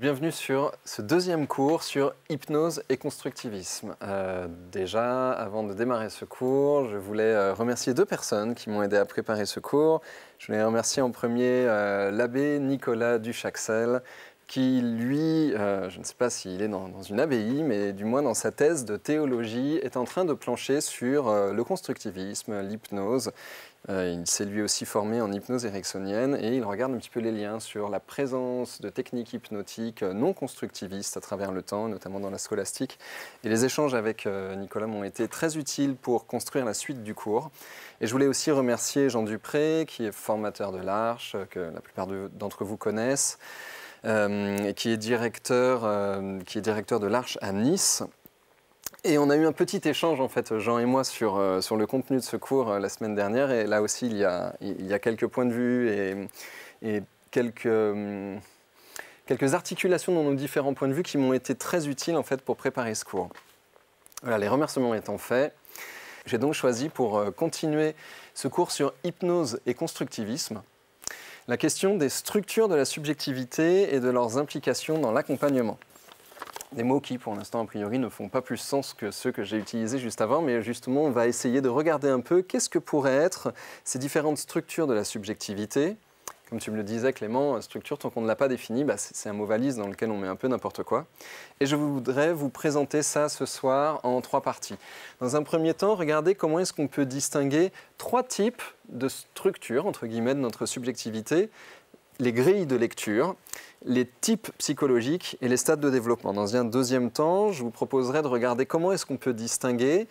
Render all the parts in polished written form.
Bienvenue sur ce deuxième cours sur hypnose et constructivisme. Déjà, avant de démarrer ce cours, je voulais remercier deux personnes qui m'ont aidé à préparer ce cours. Je voulais remercier en premier l'abbé Nicolas Duchaxel, qui lui, je ne sais pas s'il est dans une abbaye, mais du moins dans sa thèse de théologie, est en train de plancher sur le constructivisme, l'hypnose. Il s'est lui aussi formé en hypnose ericksonienne et il regarde un petit peu les liens sur la présence de techniques hypnotiques non constructivistes à travers le temps, notamment dans la scolastique. Et les échanges avec Nicolas m'ont été très utiles pour construire la suite du cours. Et je voulais aussi remercier Jean Dupré, qui est formateur de l'Arche, que la plupart d'entre vous connaissent, et qui est directeur de l'Arche à Nice. Et on a eu un petit échange, en fait, Jean et moi, sur le contenu de ce cours la semaine dernière. Et là aussi, il y a quelques points de vue et quelques articulations dans nos différents points de vue qui m'ont été très utiles, en fait, pour préparer ce cours. Voilà, les remerciements étant faits, j'ai donc choisi pour continuer ce cours sur hypnose et constructivisme, la question des structures de la subjectivité et de leurs implications dans l'accompagnement. Des mots qui, pour l'instant, a priori, ne font pas plus sens que ceux que j'ai utilisés juste avant, mais justement, on va essayer de regarder un peu qu'est-ce que pourraient être ces différentes structures de la subjectivité. Comme tu me le disais, Clément, structure, tant qu'on ne l'a pas définie, c'est un mot valise dans lequel on met un peu n'importe quoi. Et je voudrais vous présenter ça ce soir en trois parties. Dans un premier temps, regardez comment est-ce qu'on peut distinguer trois types de structures, entre guillemets, de notre subjectivité, les grilles de lecture, les types psychologiques et les stades de développement. Dans un deuxième temps, je vous proposerai de regarder comment est-ce qu'on peut distinguer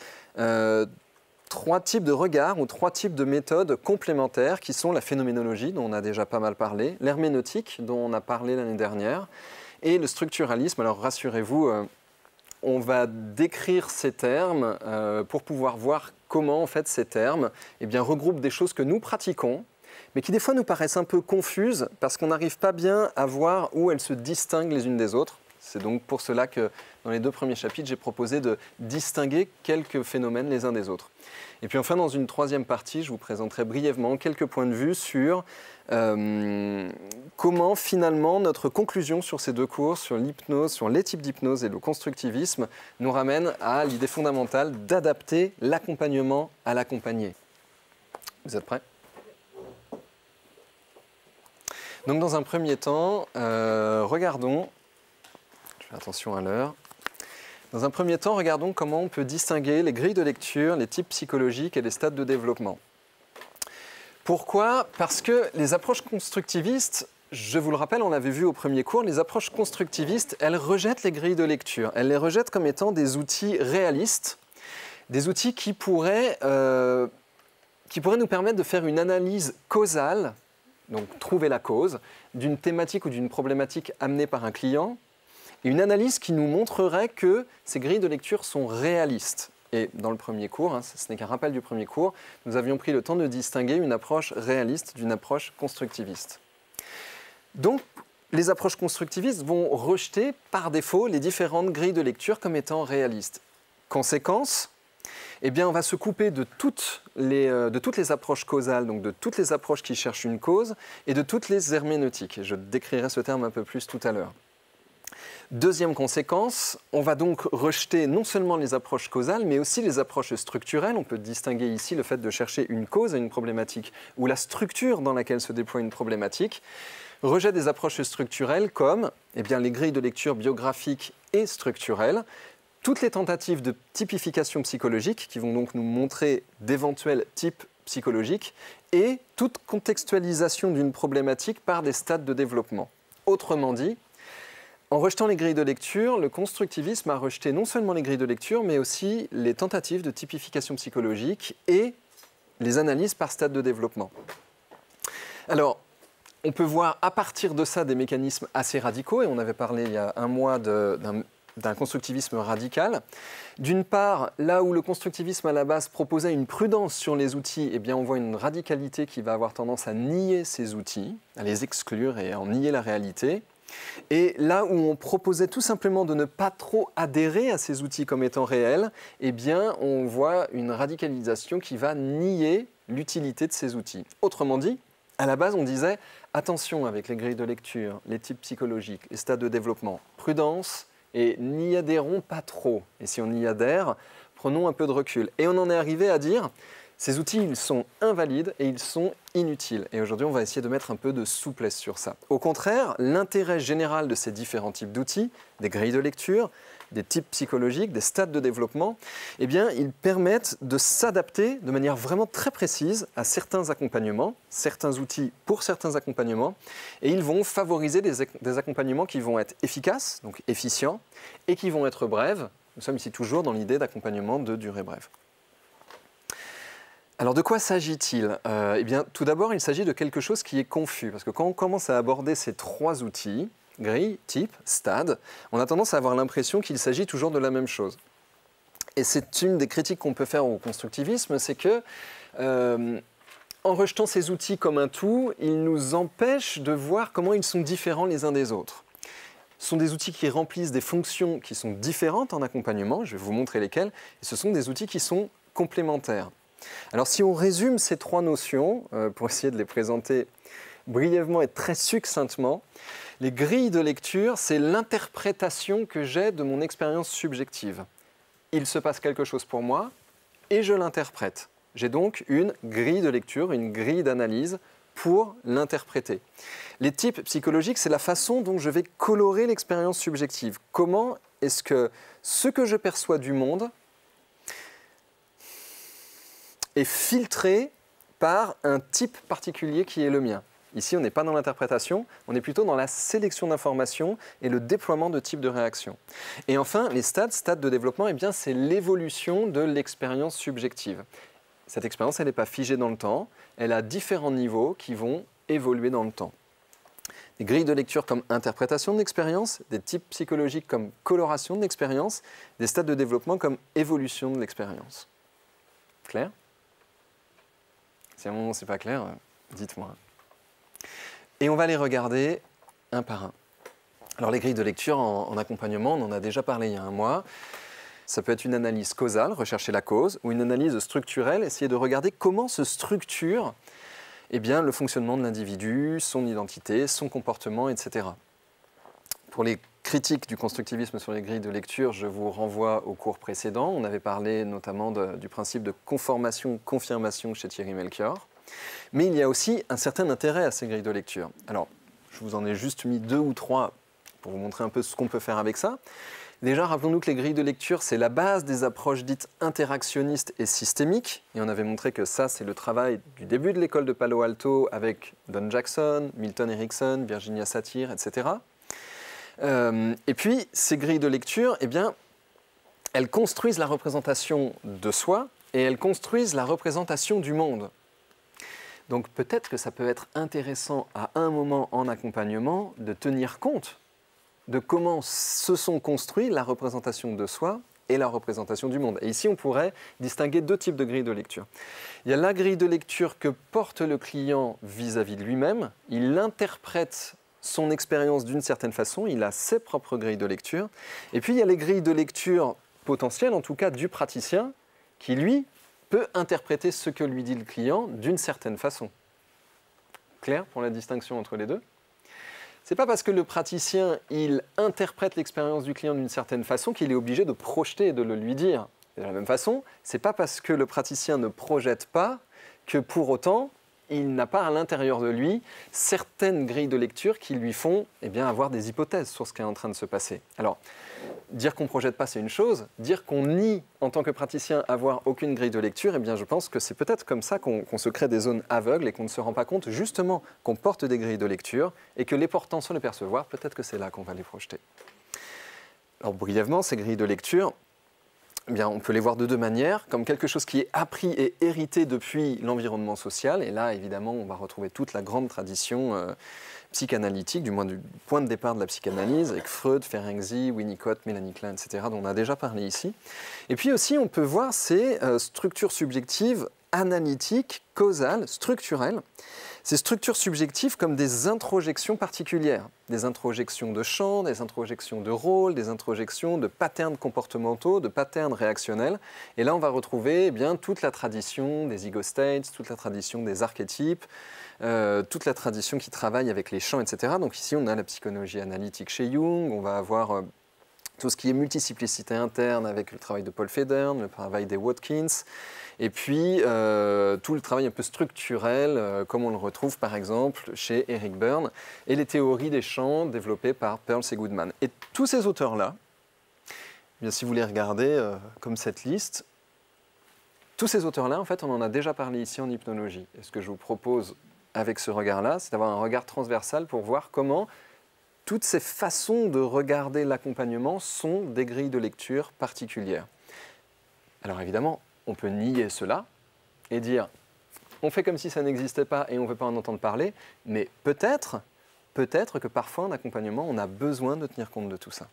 trois types de regards ou trois types de méthodes complémentaires qui sont la phénoménologie, dont on a déjà pas mal parlé, l'herméneutique, dont on a parlé l'année dernière, et le structuralisme. Alors rassurez-vous, on va décrire ces termes pour pouvoir voir comment en fait, ces termes regroupent des choses que nous pratiquons, mais qui des fois nous paraissent un peu confuses parce qu'on n'arrive pas bien à voir où elles se distinguent les unes des autres. C'est donc pour cela que dans les deux premiers chapitres, j'ai proposé de distinguer quelques phénomènes les uns des autres. Et puis enfin, dans une troisième partie, je vous présenterai brièvement quelques points de vue sur comment finalement notre conclusion sur ces deux cours, sur l'hypnose, sur les types d'hypnose et le constructivisme, nous ramène à l'idée fondamentale d'adapter l'accompagnement à l'accompagné. Vous êtes prêts ? Donc dans un premier temps, regardons, je fais attention à l'heure, dans un premier temps, regardons comment on peut distinguer les grilles de lecture, les types psychologiques et les stades de développement. Pourquoi ? Parce que les approches constructivistes, je vous le rappelle, on l'avait vu au premier cours, les approches constructivistes, elles rejettent les grilles de lecture. Elles les rejettent comme étant des outils réalistes, des outils qui pourraient nous permettre de faire une analyse causale, donc trouver la cause, d'une thématique ou d'une problématique amenée par un client, et une analyse qui nous montrerait que ces grilles de lecture sont réalistes. Et dans le premier cours, ce n'est qu'un rappel du premier cours, nous avions pris le temps de distinguer une approche réaliste d'une approche constructiviste. Donc, les approches constructivistes vont rejeter par défaut les différentes grilles de lecture comme étant réalistes. Conséquence, on va se couper de toutes les approches causales, donc de toutes les approches qui cherchent une cause, et de toutes les herméneutiques. Et je décrirai ce terme un peu plus tout à l'heure. Deuxième conséquence, on va donc rejeter non seulement les approches causales, mais aussi les approches structurelles. On peut distinguer ici le fait de chercher une cause à une problématique ou la structure dans laquelle se déploie une problématique. Rejet des approches structurelles comme les grilles de lecture biographiques et structurelles, toutes les tentatives de typification psychologique qui vont donc nous montrer d'éventuels types psychologiques et toute contextualisation d'une problématique par des stades de développement. Autrement dit, en rejetant les grilles de lecture, le constructivisme a rejeté non seulement les grilles de lecture, mais aussi les tentatives de typification psychologique et les analyses par stade de développement. Alors, on peut voir à partir de ça des mécanismes assez radicaux, et on avait parlé il y a un mois d'un constructivisme radical. D'une part, là où le constructivisme à la base proposait une prudence sur les outils, on voit une radicalité qui va avoir tendance à nier ces outils, à les exclure et à en nier la réalité. Et là où on proposait tout simplement de ne pas trop adhérer à ces outils comme étant réels, on voit une radicalisation qui va nier l'utilité de ces outils. Autrement dit, À la base, on disait attention avec les grilles de lecture, les types psychologiques, les stades de développement, prudence et n'y adhérons pas trop. Et si on y adhère, prenons un peu de recul. Et on en est arrivé à dire ces outils, ils sont invalides et ils sont inutiles. Et aujourd'hui, on va essayer de mettre un peu de souplesse sur ça. Au contraire, l'intérêt général de ces différents types d'outils, des grilles de lecture, des types psychologiques, des stades de développement, eh bien, ils permettent de s'adapter de manière vraiment très précise à certains accompagnements, certains outils pour certains accompagnements, et ils vont favoriser des accompagnements qui vont être efficaces, donc efficients, et qui vont être brèves. Nous sommes ici toujours dans l'idée d'accompagnement de durée brève. Alors de quoi s'agit-il? Eh bien, tout d'abord, il s'agit de quelque chose qui est confus, parce que quand on commence à aborder ces trois outils, grille, type, stade, on a tendance à avoir l'impression qu'il s'agit toujours de la même chose. Et c'est une des critiques qu'on peut faire au constructivisme, c'est que, en rejetant ces outils comme un tout, ils nous empêchent de voir comment ils sont différents les uns des autres. Ce sont des outils qui remplissent des fonctions qui sont différentes en accompagnement, je vais vous montrer lesquelles, et ce sont des outils qui sont complémentaires. Alors si on résume ces trois notions, pour essayer de les présenter brièvement et très succinctement, les grilles de lecture, c'est l'interprétation que j'ai de mon expérience subjective. Il se passe quelque chose pour moi et je l'interprète. J'ai donc une grille de lecture, une grille d'analyse pour l'interpréter. Les types psychologiques, c'est la façon dont je vais colorer l'expérience subjective. Comment est-ce que ce que je perçois du monde est filtré par un type particulier qui est le mien. Ici, on n'est pas dans l'interprétation, on est plutôt dans la sélection d'informations et le déploiement de types de réactions. Et enfin, les stades de développement, eh bien, c'est l'évolution de l'expérience subjective. Cette expérience, elle n'est pas figée dans le temps, elle a différents niveaux qui vont évoluer dans le temps. Des grilles de lecture comme interprétation de l'expérience, des types psychologiques comme coloration de l'expérience, des stades de développement comme évolution de l'expérience. Clair ? Si à un moment c'est pas clair, dites-moi. Et on va les regarder un par un. Alors les grilles de lecture en accompagnement, on en a déjà parlé il y a un mois. Ça peut être une analyse causale, rechercher la cause, ou une analyse structurelle, essayer de regarder comment se structure le fonctionnement de l'individu, son identité, son comportement, etc. Pour les critiques du constructivisme sur les grilles de lecture, je vous renvoie au cours précédent. On avait parlé notamment du principe de conformation-confirmation chez Thierry Melchior. Mais il y a aussi un certain intérêt à ces grilles de lecture. Alors, je vous en ai juste mis 2 ou 3 pour vous montrer un peu ce qu'on peut faire avec ça. Déjà, rappelons-nous que les grilles de lecture, c'est la base des approches dites interactionnistes et systémiques. Et on avait montré que ça, c'est le travail du début de l'école de Palo Alto avec Don Jackson, Milton Erickson, Virginia Satir, etc. Et puis, ces grilles de lecture, eh bien, elles construisent la représentation de soi et elles construisent la représentation du monde. Donc peut-être que ça peut être intéressant à un moment en accompagnement de tenir compte de comment se sont construits la représentation de soi et la représentation du monde. Et ici, on pourrait distinguer 2 types de grilles de lecture. Il y a la grille de lecture que porte le client vis-à-vis de lui-même. Il interprète son expérience d'une certaine façon, il a ses propres grilles de lecture. Et puis, il y a les grilles de lecture potentielles, en tout cas du praticien, qui, lui, peut interpréter ce que lui dit le client d'une certaine façon. Clair pour la distinction entre les deux? Ce n'est pas parce que le praticien, il interprète l'expérience du client d'une certaine façon qu'il est obligé de projeter et de le lui dire. Et de la même façon, ce n'est pas parce que le praticien ne projette pas que pour autant, il n'a pas à l'intérieur de lui certaines grilles de lecture qui lui font avoir des hypothèses sur ce qui est en train de se passer. Alors, dire qu'on ne projette pas, c'est une chose. Dire qu'on nie, en tant que praticien, avoir aucune grille de lecture, je pense que c'est peut-être comme ça qu'on se crée des zones aveugles et qu'on ne se rend pas compte justement qu'on porte des grilles de lecture et que les portants sans les percevoir, peut-être que c'est là qu'on va les projeter. Alors, brièvement, ces grilles de lecture, on peut les voir de 2 manières, comme quelque chose qui est appris et hérité depuis l'environnement social. Et là, évidemment, on va retrouver toute la grande tradition psychanalytique, du moins du point de départ de la psychanalyse, avec Freud, Ferenczi, Winnicott, Mélanie Klein, etc., dont on a déjà parlé ici. Et puis aussi, on peut voir ces structures subjectives analytiques, causales, structurelles, ces structures subjectives comme des introjections particulières, des introjections de champs, des introjections de rôles, des introjections de patterns comportementaux, de patterns réactionnels. Et là, on va retrouver eh bien, toute la tradition des ego states, toute la tradition des archétypes, toute la tradition qui travaille avec les champs, etc. Donc ici, on a la psychologie analytique chez Jung, on va avoir tout ce qui est multiplicité interne avec le travail de Paul Federn, le travail des Watkins, et puis tout le travail un peu structurel, comme on le retrouve par exemple chez Eric Berne, et les théories des champs développées par Pearls et Goodman. Et tous ces auteurs-là, eh bien, si vous les regardez comme cette liste, tous ces auteurs-là, en fait, on en a déjà parlé ici en hypnologie. Et ce que je vous propose avec ce regard-là, c'est d'avoir un regard transversal pour voir comment toutes ces façons de regarder l'accompagnement sont des grilles de lecture particulières. Alors évidemment, on peut nier cela et dire on fait comme si ça n'existait pas et on ne veut pas en entendre parler, mais peut-être que parfois en accompagnement, on a besoin de tenir compte de tout ça.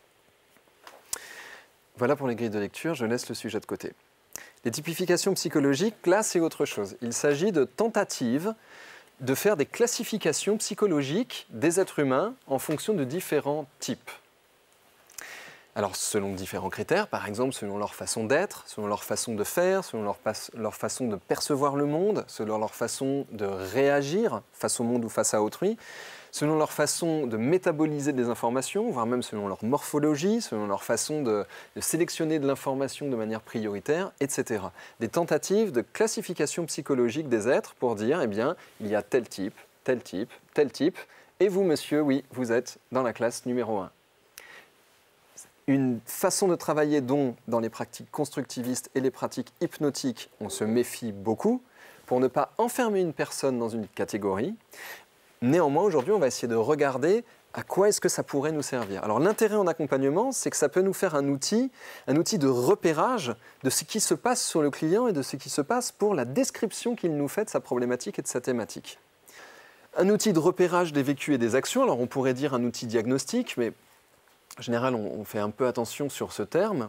Voilà pour les grilles de lecture, je laisse le sujet de côté. Les typifications psychologiques, là, c'est autre chose. Il s'agit de tentatives de faire des classifications psychologiques des êtres humains en fonction de différents types. Alors, selon différents critères, par exemple, selon leur façon d'être, selon leur façon de faire, selon leur façon de percevoir le monde, selon leur façon de réagir face au monde ou face à autrui, selon leur façon de métaboliser des informations, voire même selon leur morphologie, selon leur façon de sélectionner de l'information de manière prioritaire, etc. Des tentatives de classification psychologique des êtres pour dire, eh bien, il y a tel type, tel type, tel type, et vous, monsieur, oui, vous êtes dans la classe numéro 1. Une façon de travailler dont, dans les pratiques constructivistes et les pratiques hypnotiques, on se méfie beaucoup pour ne pas enfermer une personne dans une catégorie. Néanmoins, aujourd'hui, on va essayer de regarder à quoi est-ce que ça pourrait nous servir. Alors, l'intérêt en accompagnement, c'est que ça peut nous faire un outil de repérage de ce qui se passe sur le client et de ce qui se passe pour la description qu'il nous fait de sa problématique et de sa thématique. Un outil de repérage des vécus et des actions, alors on pourrait dire un outil diagnostique, mais en général, on fait un peu attention sur ce terme.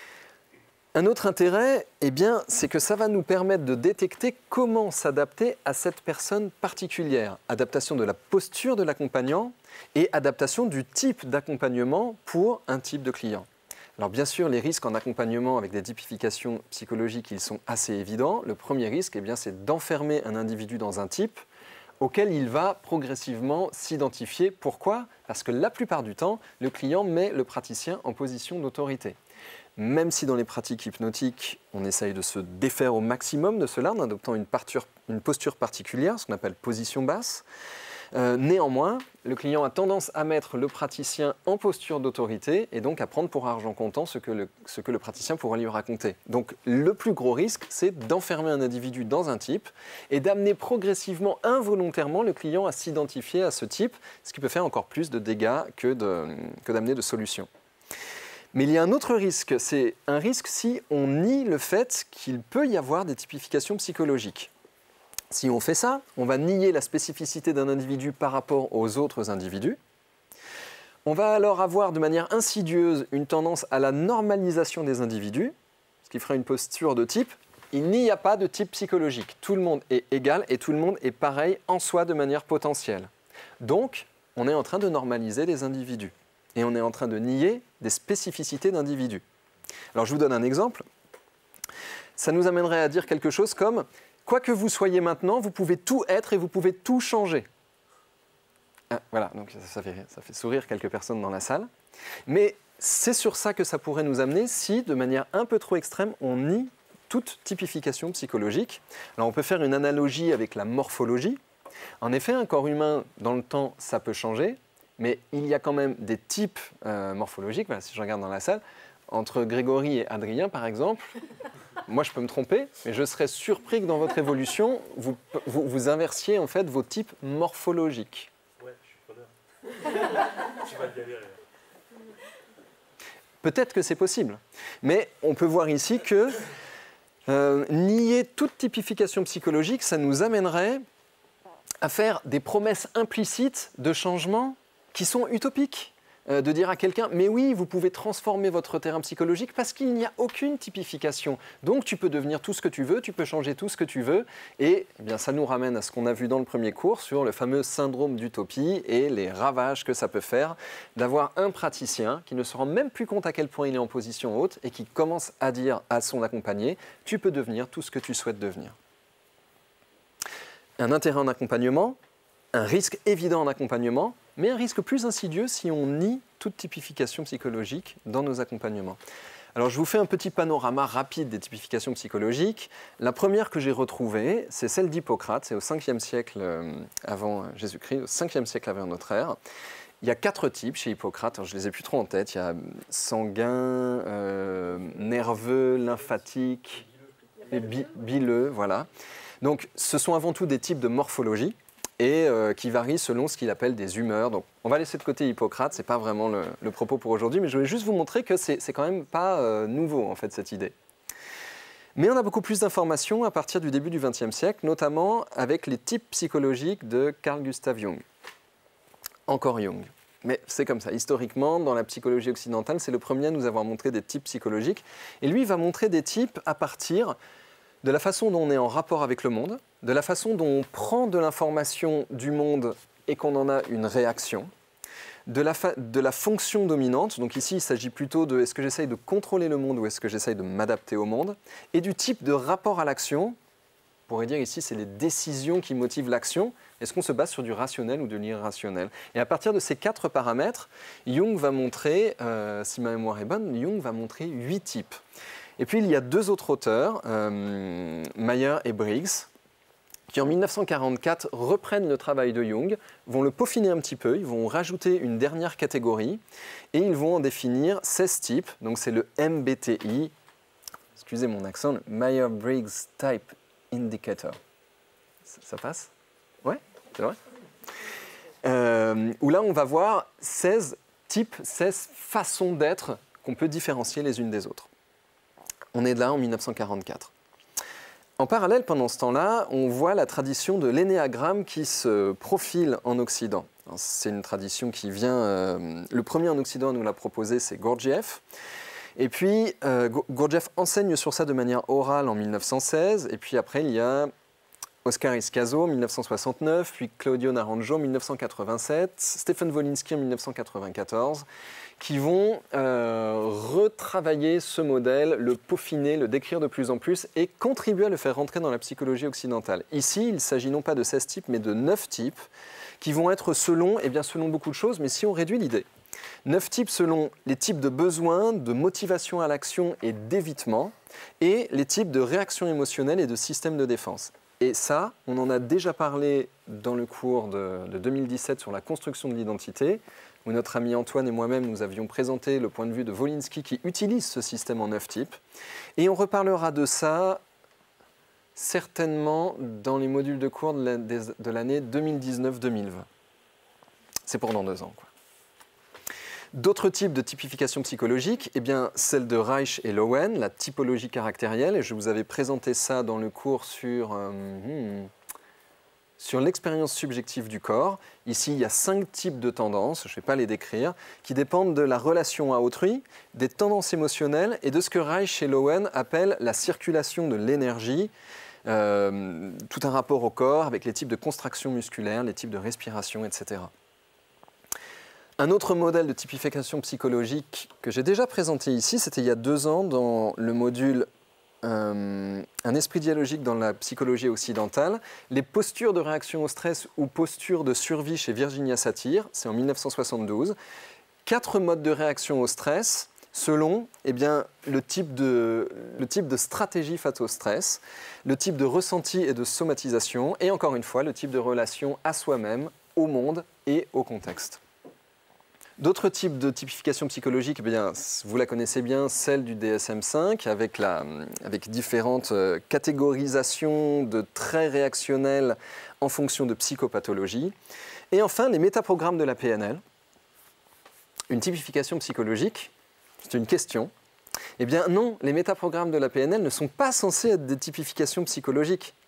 Un autre intérêt, eh bien, c'est que ça va nous permettre de détecter comment s'adapter à cette personne particulière. Adaptation de la posture de l'accompagnant et adaptation du type d'accompagnement pour un type de client. Alors bien sûr, les risques en accompagnement avec des typifications psychologiques, ils sont assez évidents. Le premier risque, eh bien, c'est d'enfermer un individu dans un type auquel il va progressivement s'identifier. Pourquoi ? Parce que la plupart du temps, le client met le praticien en position d'autorité. Même si dans les pratiques hypnotiques, on essaye de se défaire au maximum de cela en adoptant une posture particulière, ce qu'on appelle position basse, néanmoins, le client a tendance à mettre le praticien en posture d'autorité et donc à prendre pour argent comptant ce que le praticien pourra lui raconter. Donc le plus gros risque, c'est d'enfermer un individu dans un type et d'amener progressivement, involontairement, le client à s'identifier à ce type, ce qui peut faire encore plus de dégâts que d'amener de solutions. Mais il y a un autre risque, c'est un risque si on nie le fait qu'il peut y avoir des typifications psychologiques. Si on fait ça, on va nier la spécificité d'un individu par rapport aux autres individus. On va alors avoir de manière insidieuse une tendance à la normalisation des individus, ce qui ferait une posture de type. Il n'y a pas de type psychologique. Tout le monde est égal et tout le monde est pareil en soi de manière potentielle. Donc, on est en train de normaliser les individus. Et on est en train de nier des spécificités d'individus. Alors je vous donne un exemple. Ça nous amènerait à dire quelque chose comme « Quoi que vous soyez maintenant, vous pouvez tout être et vous pouvez tout changer ». Voilà, donc ça fait sourire quelques personnes dans la salle. Mais c'est sur ça que ça pourrait nous amener si, de manière un peu trop extrême, on nie toute typification psychologique. Alors on peut faire une analogie avec la morphologie. En effet, un corps humain, dans le temps, ça peut changer. Mais il y a quand même des types morphologiques, voilà, si je regarde dans la salle, entre Grégory et Adrien par exemple, moi je peux me tromper, mais je serais surpris que dans votre évolution, vous inversiez en fait vos types morphologiques. Ouais, je suis preneur. Tu vas galérer. Peut-être que c'est possible, mais on peut voir ici que nier toute typification psychologique, ça nous amènerait à faire des promesses implicites de changement qui sont utopiques. de dire à quelqu'un « mais oui, vous pouvez transformer votre terrain psychologique parce qu'il n'y a aucune typification. Donc tu peux devenir tout ce que tu veux, tu peux changer tout ce que tu veux. » Et eh bien, ça nous ramène à ce qu'on a vu dans le premier cours sur le fameux syndrome d'utopie et les ravages que ça peut faire d'avoir un praticien qui ne se rend même plus compte à quel point il est en position haute et qui commence à dire à son accompagné « tu peux devenir tout ce que tu souhaites devenir ». Un intérêt en accompagnement, un risque évident en accompagnement, mais un risque plus insidieux si on nie toute typification psychologique dans nos accompagnements. Alors je vous fais un petit panorama rapide des typifications psychologiques. La première que j'ai retrouvée, c'est celle d'Hippocrate, c'est au 5e siècle avant Jésus-Christ, au 5e siècle avant notre ère. Il y a 4 types chez Hippocrate, alors je ne les ai plus trop en tête. Il y a sanguin, nerveux, lymphatique, et bileux, voilà. Donc ce sont avant tout des types de morphologie et qui varient selon ce qu'il appelle des humeurs. Donc on va laisser de côté Hippocrate, ce n'est pas vraiment le propos pour aujourd'hui, mais je voulais juste vous montrer que c'est quand même pas nouveau en fait cette idée. Mais on a beaucoup plus d'informations à partir du début du XXe siècle, notamment avec les types psychologiques de Carl Gustav Jung. Encore Jung. Mais c'est comme ça. Historiquement, dans la psychologie occidentale, c'est le premier à nous avoir montré des types psychologiques. Et lui, il va montrer des types à partir de la façon dont on est en rapport avec le monde, de la façon dont on prend de l'information du monde et qu'on en a une réaction, de la fonction dominante, donc ici il s'agit plutôt de est-ce que j'essaye de contrôler le monde ou est-ce que j'essaye de m'adapter au monde, et du type de rapport à l'action, on pourrait dire ici c'est les décisions qui motivent l'action, est-ce qu'on se base sur du rationnel ou de l'irrationnel? Et à partir de ces 4 paramètres, Jung va montrer, si ma mémoire est bonne, Jung va montrer 8 types. Et puis il y a 2 autres auteurs, Mayer et Briggs, qui en 1944 reprennent le travail de Jung, vont le peaufiner un petit peu, ils vont rajouter une dernière catégorie et ils vont en définir 16 types. Donc c'est le MBTI, excusez mon accent, le Mayer-Briggs Type Indicator. Ça passe? Ouais, c'est vrai. Où là on va voir 16 types, 16 façons d'être qu'on peut différencier les unes des autres. On est là en 1944. En parallèle, pendant ce temps-là, on voit la tradition de l'énéagramme qui se profile en Occident. C'est une tradition qui vient... le premier en Occident à nous l'a proposé, c'est Gurdjieff. Et puis, Gurdjieff enseigne sur ça de manière orale en 1916. Et puis après, il y a Oscar Iscaso en 1969, puis Claudio Naranjo en 1987, Stephen Wolinski en 1994, qui vont retravailler ce modèle, le peaufiner, le décrire de plus en plus et contribuer à le faire rentrer dans la psychologie occidentale. Ici, il s'agit non pas de 16 types, mais de 9 types qui vont être selon beaucoup de choses, mais si on réduit l'idée. 9 types selon les types de besoins, de motivation à l'action et d'évitement, et les types de réactions émotionnelles et de systèmes de défense. Et ça, on en a déjà parlé dans le cours de 2017 sur la construction de l'identité, où notre ami Antoine et moi-même, nous avions présenté le point de vue de Wolinski qui utilise ce système en 9 types. Et on reparlera de ça certainement dans les modules de cours de l'année 2019-2020. C'est pour dans 2 ans, quoi. D'autres types de typification psychologique, eh bien, celle de Reich et Lowen, la typologie caractérielle, et je vous avais présenté ça dans le cours sur l'expérience subjective du corps. Ici, il y a 5 types de tendances, je ne vais pas les décrire, qui dépendent de la relation à autrui, des tendances émotionnelles et de ce que Reich et Lowen appellent la circulation de l'énergie, tout un rapport au corps avec les types de contraction musculaire, les types de respiration, etc. Un autre modèle de typification psychologique que j'ai déjà présenté ici, c'était il y a 2 ans dans le module Un esprit dialogique dans la psychologie occidentale, les postures de réaction au stress ou postures de survie chez Virginia Satir, c'est en 1972. 4 modes de réaction au stress selon le type de stratégie face au stress, le type de ressenti et de somatisation, et encore une fois, le type de relation à soi-même, au monde et au contexte. D'autres types de typification psychologique, eh bien, vous la connaissez bien, celle du DSM-5, avec différentes catégorisations de traits réactionnels en fonction de psychopathologie. Et enfin, les métaprogrammes de la PNL. Une typification psychologique, c'est une question. Eh bien non, les métaprogrammes de la PNL ne sont pas censés être des typifications psychologiques.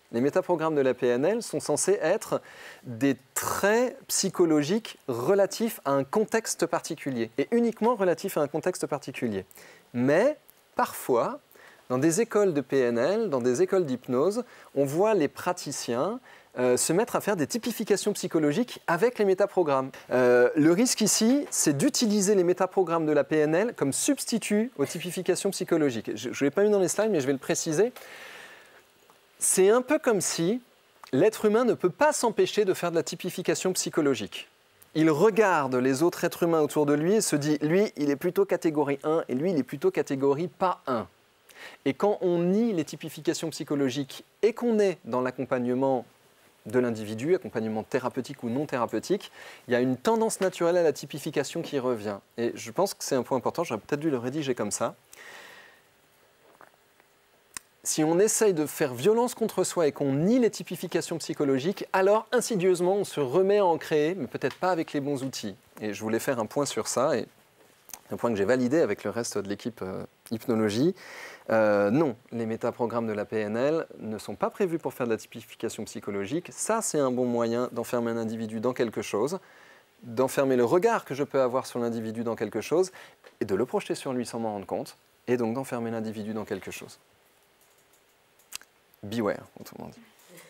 Les métaprogrammes de la PNL sont censés être des traits psychologiques relatifs à un contexte particulier, et uniquement relatifs à un contexte particulier. Mais parfois, dans des écoles de PNL, dans des écoles d'hypnose, on voit les praticiens se mettre à faire des typifications psychologiques avec les métaprogrammes. Le risque ici, c'est d'utiliser les métaprogrammes de la PNL comme substitut aux typifications psychologiques. Je ne l'ai pas mis dans les slides, mais je vais le préciser. C'est un peu comme si l'être humain ne peut pas s'empêcher de faire de la typification psychologique. Il regarde les autres êtres humains autour de lui et se dit, lui, il est plutôt catégorie 1 et lui, il est plutôt catégorie pas 1. Et quand on nie les typifications psychologiques et qu'on est dans l'accompagnement de l'individu, accompagnement thérapeutique ou non thérapeutique, il y a une tendance naturelle à la typification qui revient. Et je pense que c'est un point important, j'aurais peut-être dû le rédiger comme ça. Si on essaye de faire violence contre soi et qu'on nie les typifications psychologiques, alors insidieusement on se remet à en créer, mais peut-être pas avec les bons outils. Et je voulais faire un point sur ça, et un point que j'ai validé avec le reste de l'équipe hypnologie. Non, les métaprogrammes de la PNL ne sont pas prévus pour faire de la typification psychologique. Ça, c'est un bon moyen d'enfermer un individu dans quelque chose, d'enfermer le regard que je peux avoir sur l'individu dans quelque chose, et de le projeter sur lui sans m'en rendre compte, et donc d'enfermer l'individu dans quelque chose. Beware, autrement dit.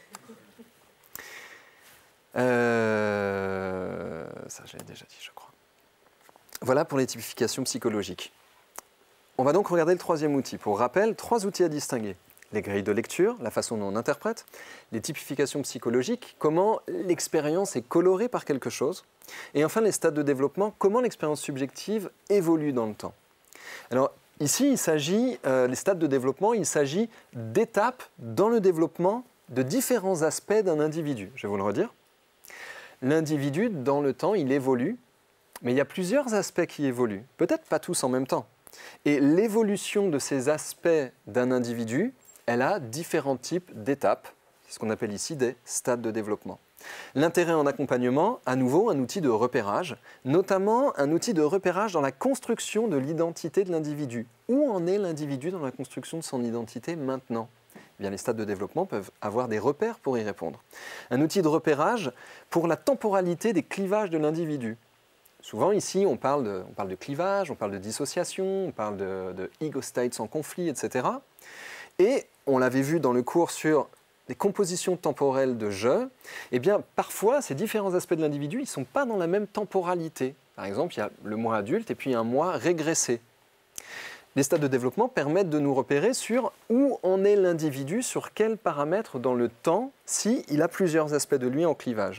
Ça, j'ai déjà dit, je crois. Voilà pour les typifications psychologiques. On va donc regarder le troisième outil. Pour rappel, 3 outils à distinguer. Les grilles de lecture, la façon dont on interprète, les typifications psychologiques, comment l'expérience est colorée par quelque chose, et enfin les stades de développement, comment l'expérience subjective évolue dans le temps. Alors ici, il s'agit, les stades de développement, il s'agit d'étapes dans le développement de différents aspects d'un individu. Je vais vous le redire. L'individu, dans le temps, il évolue, mais il y a plusieurs aspects qui évoluent, peut-être pas tous en même temps. Et l'évolution de ces aspects d'un individu, elle a différents types d'étapes. C'est ce qu'on appelle ici des stades de développement. L'intérêt en accompagnement, à nouveau, un outil de repérage, notamment un outil de repérage dans la construction de l'identité de l'individu. Où en est l'individu dans la construction de son identité maintenant ? Eh bien, les stades de développement peuvent avoir des repères pour y répondre. Un outil de repérage pour la temporalité des clivages de l'individu. Souvent, ici, on parle de clivage, on parle de dissociation, on parle de ego states en conflit, etc. Et on l'avait vu dans le cours sur les compositions temporelles de je, eh bien, parfois, ces différents aspects de l'individu, ils ne sont pas dans la même temporalité. Par exemple, il y a le moi adulte et puis un moi régressé. Les stades de développement permettent de nous repérer sur où en est l'individu, sur quels paramètres dans le temps, s'il a plusieurs aspects de lui en clivage.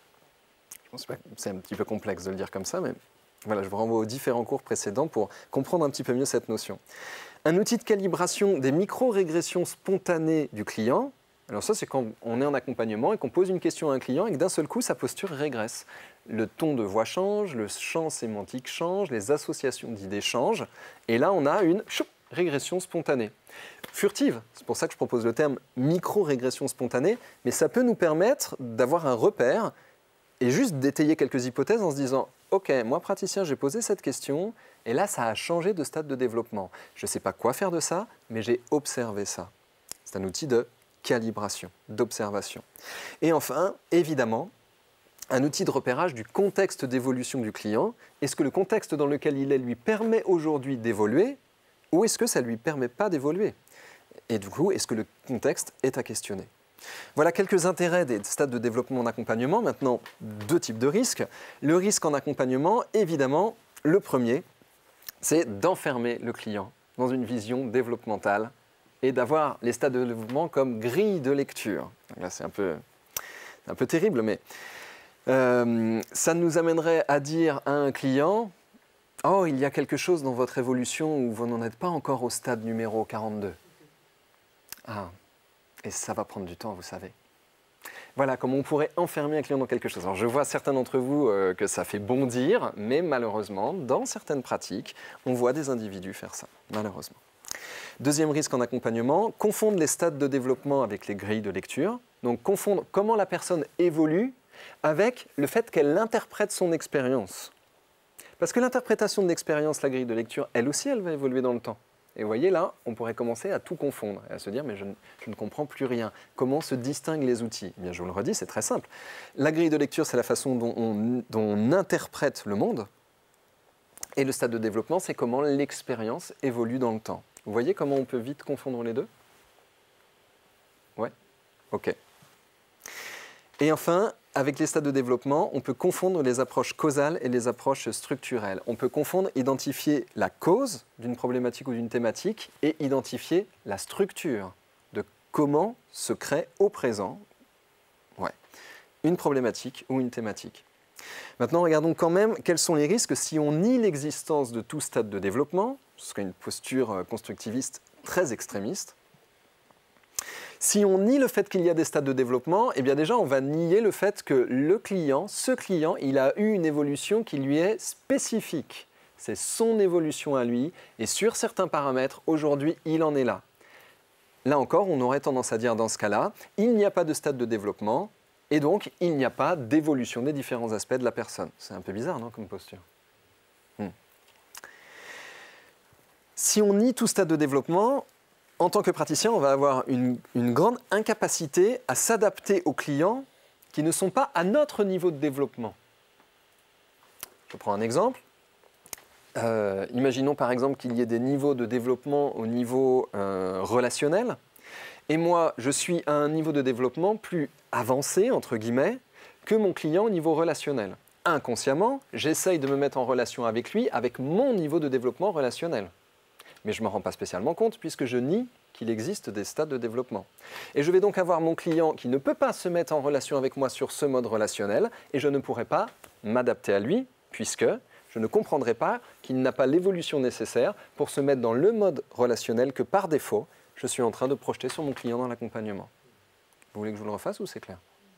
C'est un petit peu complexe de le dire comme ça, mais voilà, je vous renvoie aux différents cours précédents pour comprendre un petit peu mieux cette notion. Un outil de calibration des micro-régressions spontanées du client. Alors ça, c'est quand on est en accompagnement et qu'on pose une question à un client et que d'un seul coup, sa posture régresse. Le ton de voix change, le champ sémantique change, les associations d'idées changent. Et là, on a une régression spontanée. Furtive, c'est pour ça que je propose le terme micro-régression spontanée, mais ça peut nous permettre d'avoir un repère et juste d'étayer quelques hypothèses en se disant « Ok, moi praticien, j'ai posé cette question et là, ça a changé de stade de développement. Je ne sais pas quoi faire de ça, mais j'ai observé ça. » C'est un outil de calibration, d'observation. Et enfin, évidemment, un outil de repérage du contexte d'évolution du client. Est-ce que le contexte dans lequel il est lui permet aujourd'hui d'évoluer ou est-ce que ça ne lui permet pas d'évoluer? Et du coup, est-ce que le contexte est à questionner? Voilà quelques intérêts des stades de développement en accompagnement. Maintenant, 2 types de risques. Le risque en accompagnement, évidemment, le premier, c'est d'enfermer le client dans une vision développementale et d'avoir les stades de développement comme grille de lecture. Là, c'est un peu terrible, mais ça nous amènerait à dire à un client « Oh, il y a quelque chose dans votre évolution où vous n'en êtes pas encore au stade numéro 42. » Ah, et ça va prendre du temps, vous savez. Voilà comment on pourrait enfermer un client dans quelque chose. Alors, je vois certains d'entre vous que ça fait bondir, mais malheureusement, dans certaines pratiques, on voit des individus faire ça, malheureusement. Deuxième risque en accompagnement, confondre les stades de développement avec les grilles de lecture. Donc, confondre comment la personne évolue avec le fait qu'elle interprète son expérience. Parce que l'interprétation de l'expérience, la grille de lecture, elle aussi, elle va évoluer dans le temps. Et vous voyez là, on pourrait commencer à tout confondre et à se dire mais je ne comprends plus rien. Comment se distinguent les outils? Eh bien, je vous le redis, c'est très simple. La grille de lecture, c'est la façon dont on interprète le monde. Et le stade de développement, c'est comment l'expérience évolue dans le temps. Vous voyez comment on peut vite confondre les deux? Ouais? Ok. Et enfin, avec les stades de développement, on peut confondre les approches causales et les approches structurelles. On peut confondre, identifier la cause d'une problématique ou d'une thématique et identifier la structure de comment se crée au présent une problématique ou une thématique. Maintenant, regardons quand même quels sont les risques si on nie l'existence de tout stade de développement, ce serait une posture constructiviste très extrémiste. Si on nie le fait qu'il y a des stades de développement, eh bien déjà, on va nier le fait que ce client, il a eu une évolution qui lui est spécifique. C'est son évolution à lui, et sur certains paramètres, aujourd'hui, il en est là. Là encore, on aurait tendance à dire dans ce cas-là, il n'y a pas de stade de développement, et donc il n'y a pas d'évolution des différents aspects de la personne. C'est un peu bizarre, non, comme posture? Si on nie tout stade de développement, en tant que praticien, on va avoir une grande incapacité à s'adapter aux clients qui ne sont pas à notre niveau de développement. Je prends un exemple. Imaginons par exemple qu'il y ait des niveaux de développement au niveau relationnel. Et moi, je suis à un niveau de développement plus avancé, entre guillemets, que mon client au niveau relationnel. Inconsciemment, j'essaye de me mettre en relation avec lui avec mon niveau de développement relationnel. Mais je ne m'en rends pas spécialement compte puisque je nie qu'il existe des stades de développement. Et je vais donc avoir mon client qui ne peut pas se mettre en relation avec moi sur ce mode relationnel et je ne pourrai pas m'adapter à lui puisque je ne comprendrai pas qu'il n'a pas l'évolution nécessaire pour se mettre dans le mode relationnel que par défaut, je suis en train de projeter sur mon client dans l'accompagnement. Vous voulez que je vous le refasse ou c'est clair?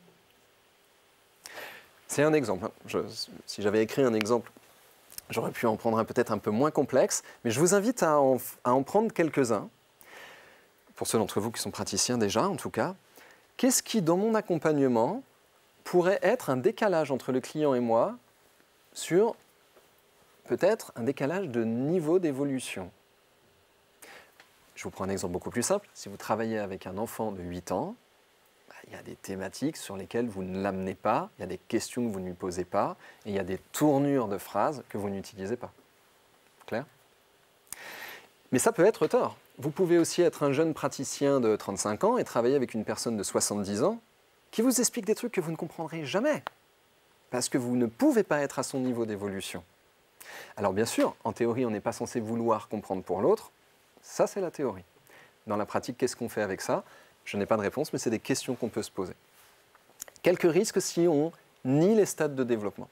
C'est un exemple. Si j'avais écrit un exemple, j'aurais pu en prendre un peut-être un peu moins complexe, mais je vous invite à en prendre quelques-uns. Pour ceux d'entre vous qui sont praticiens déjà, en tout cas. Qu'est-ce qui, dans mon accompagnement, pourrait être un décalage entre le client et moi sur peut-être un décalage de niveau d'évolution? Je vous prends un exemple beaucoup plus simple. Si vous travaillez avec un enfant de 8 ans, il y a des thématiques sur lesquelles vous ne l'amenez pas, il y a des questions que vous ne lui posez pas, et il y a des tournures de phrases que vous n'utilisez pas. Clair? Mais ça peut être tort. Vous pouvez aussi être un jeune praticien de 35 ans et travailler avec une personne de 70 ans qui vous explique des trucs que vous ne comprendrez jamais, parce que vous ne pouvez pas être à son niveau d'évolution. Alors bien sûr, en théorie, on n'est pas censé vouloir comprendre pour l'autre. Ça, c'est la théorie. Dans la pratique, qu'est-ce qu'on fait avec ça? Je n'ai pas de réponse, mais c'est des questions qu'on peut se poser. Quelques risques si on nie les stades de développement.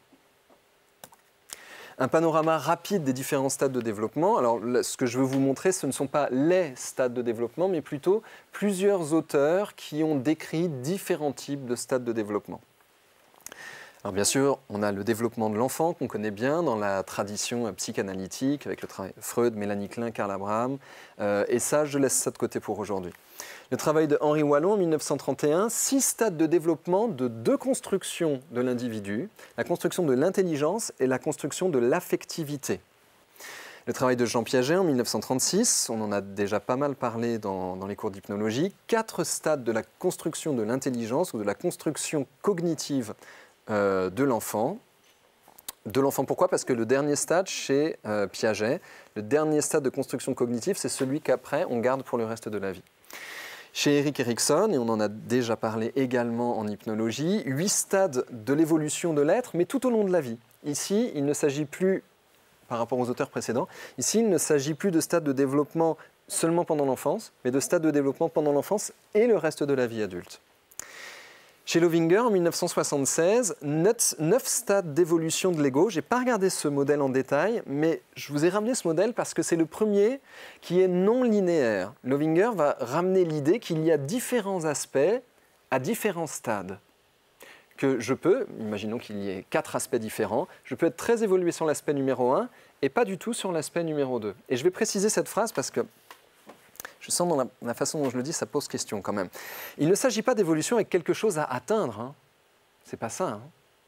Un panorama rapide des différents stades de développement. Alors, ce que je veux vous montrer, ce ne sont pas les stades de développement, mais plutôt plusieurs auteurs qui ont décrit différents types de stades de développement. Alors bien sûr, on a le développement de l'enfant qu'on connaît bien dans la tradition psychanalytique avec le travail de Freud, Mélanie Klein, Karl Abraham. Et ça, je laisse ça de côté pour aujourd'hui. Le travail de Henri Wallon en 1931, 6 stades de développement de 2 constructions de l'individu, la construction de l'intelligence et la construction de l'affectivité. Le travail de Jean Piaget en 1936, on en a déjà pas mal parlé dans les cours d'hypnologie, 4 stades de la construction de l'intelligence ou de la construction cognitive de l'enfant. De l'enfant, pourquoi? Parce que le dernier stade chez Piaget, le dernier stade de construction cognitive, c'est celui qu'après on garde pour le reste de la vie. Chez Erik Erikson, et on en a déjà parlé également en hypnologie, 8 stades de l'évolution de l'être, mais tout au long de la vie. Ici, il ne s'agit plus, par rapport aux auteurs précédents, ici, il ne s'agit plus de stades de développement seulement pendant l'enfance, mais de stades de développement pendant l'enfance et le reste de la vie adulte. Chez Lovinger, en 1976, 9 stades d'évolution de l'ego. Je n'ai pas regardé ce modèle en détail, mais je vous ai ramené ce modèle parce que c'est le premier qui est non linéaire. Lovinger va ramener l'idée qu'il y a différents aspects à différents stades. Que je peux, imaginons qu'il y ait 4 aspects différents, je peux être très évolué sur l'aspect numéro 1 et pas du tout sur l'aspect numéro 2. Et je vais préciser cette phrase parce que je sens dans la façon dont je le dis, ça pose question quand même. Il ne s'agit pas d'évolution avec quelque chose à atteindre. Hein. C'est pas ça. Hein.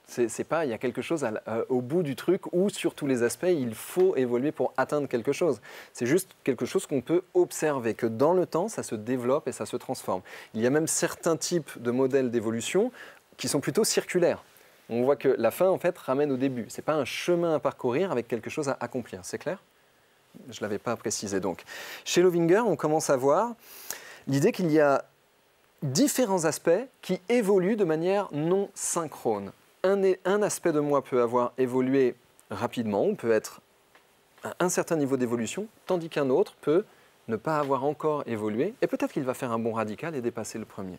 C'est pas, il y a quelque chose au bout du truc où sur tous les aspects, il faut évoluer pour atteindre quelque chose. C'est juste quelque chose qu'on peut observer, que dans le temps, ça se développe et ça se transforme. Il y a même certains types de modèles d'évolution qui sont plutôt circulaires. On voit que la fin, en fait, ramène au début. Ce n'est pas un chemin à parcourir avec quelque chose à accomplir. C'est clair? Je ne l'avais pas précisé. Donc, chez Lovinger, on commence à voir l'idée qu'il y a différents aspects qui évoluent de manière non synchrone. Un aspect de moi peut avoir évolué rapidement, on peut être à un certain niveau d'évolution, tandis qu'un autre peut ne pas avoir encore évolué, et peut-être qu'il va faire un bond radical et dépasser le premier.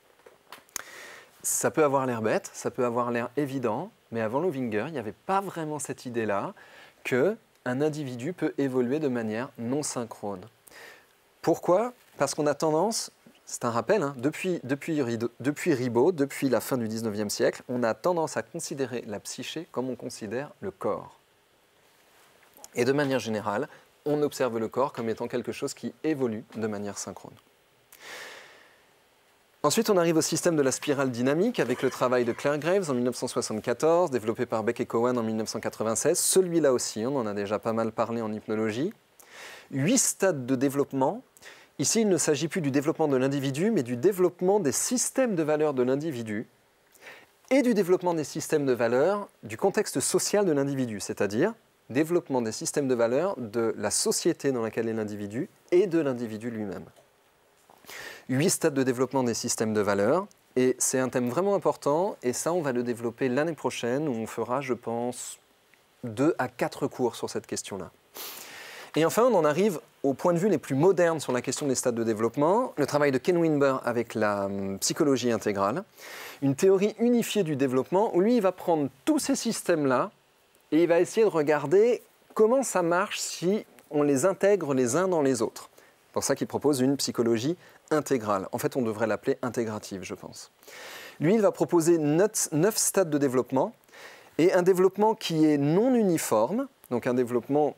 Ça peut avoir l'air bête, ça peut avoir l'air évident, mais avant Lovinger, il n'y avait pas vraiment cette idée-là qu'un individu peut évoluer de manière non synchrone. Pourquoi? Parce qu'on a tendance... C'est un rappel, hein, depuis Ribot, depuis la fin du 19e siècle, on a tendance à considérer la psyché comme on considère le corps. Et de manière générale, on observe le corps comme étant quelque chose qui évolue de manière synchrone. Ensuite, on arrive au système de la spirale dynamique avec le travail de Claire Graves en 1974, développé par Beck et Cowan en 1996. Celui-là aussi, on en a déjà pas mal parlé en hypnologie. 8 stades de développement. Ici, il ne s'agit plus du développement de l'individu, mais du développement des systèmes de valeurs de l'individu et du développement des systèmes de valeurs du contexte social de l'individu, c'est-à-dire développement des systèmes de valeurs de la société dans laquelle est l'individu et de l'individu lui-même. 8 stades de développement des systèmes de valeurs, et c'est un thème vraiment important, et ça, on va le développer l'année prochaine, où on fera, je pense, 2 à 4 cours sur cette question-là. Et enfin, on en arrive aux points de vue les plus modernes sur la question des stades de développement, le travail de Ken Wilber avec la psychologie intégrale, une théorie unifiée du développement où lui, il va prendre tous ces systèmes-là et il va essayer de regarder comment ça marche si on les intègre les uns dans les autres. C'est pour ça qu'il propose une psychologie intégrale. En fait, on devrait l'appeler intégrative, je pense. Lui, il va proposer 9 stades de développement et un développement qui est non uniforme, donc un développement...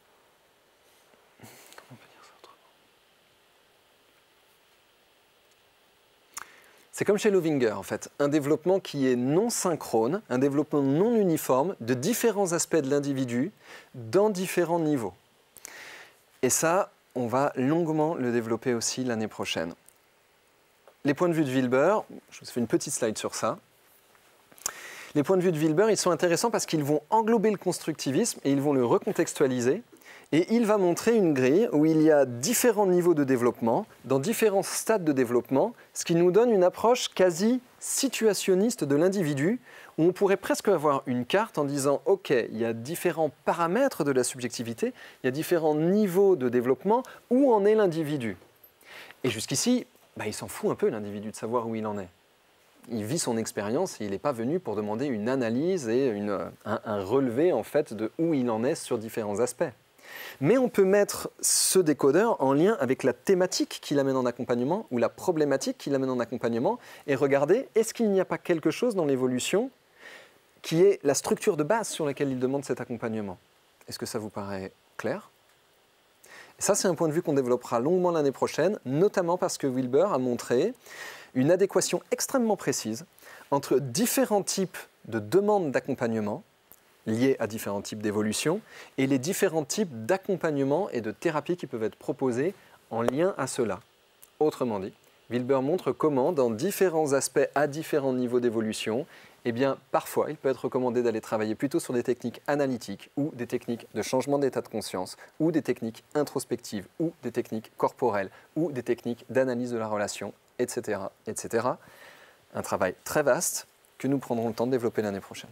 C'est comme chez Lovinger, en fait, un développement qui est non synchrone, un développement non uniforme de différents aspects de l'individu dans différents niveaux. Et ça, on va longuement le développer aussi l'année prochaine. Les points de vue de Wilber, je vous fais une petite slide sur ça. Les points de vue de Wilber, ils sont intéressants parce qu'ils vont englober le constructivisme et ils vont le recontextualiser. Et il va montrer une grille où il y a différents niveaux de développement, dans différents stades de développement, ce qui nous donne une approche quasi situationniste de l'individu, où on pourrait presque avoir une carte en disant « Ok, il y a différents paramètres de la subjectivité, il y a différents niveaux de développement, où en est l'individu ?» Et jusqu'ici, il s'en fout un peu l'individu de savoir où il en est. Il vit son expérience et il n'est pas venu pour demander une analyse et un relevé en fait, de où il en est sur différents aspects. Mais on peut mettre ce décodeur en lien avec la thématique qui l'amène en accompagnement ou la problématique qui l'amène en accompagnement et regarder est-ce qu'il n'y a pas quelque chose dans l'évolution qui est la structure de base sur laquelle il demande cet accompagnement. Est-ce que ça vous paraît clair? Et ça, c'est un point de vue qu'on développera longuement l'année prochaine, notamment parce que Wilber a montré une adéquation extrêmement précise entre différents types de demandes d'accompagnement liées à différents types d'évolution et les différents types d'accompagnement et de thérapie qui peuvent être proposés en lien à cela. Autrement dit, Wilber montre comment, dans différents aspects à différents niveaux d'évolution, eh bien, parfois, il peut être recommandé d'aller travailler plutôt sur des techniques analytiques ou des techniques de changement d'état de conscience ou des techniques introspectives ou des techniques corporelles ou des techniques d'analyse de la relation, etc., etc. Un travail très vaste que nous prendrons le temps de développer l'année prochaine.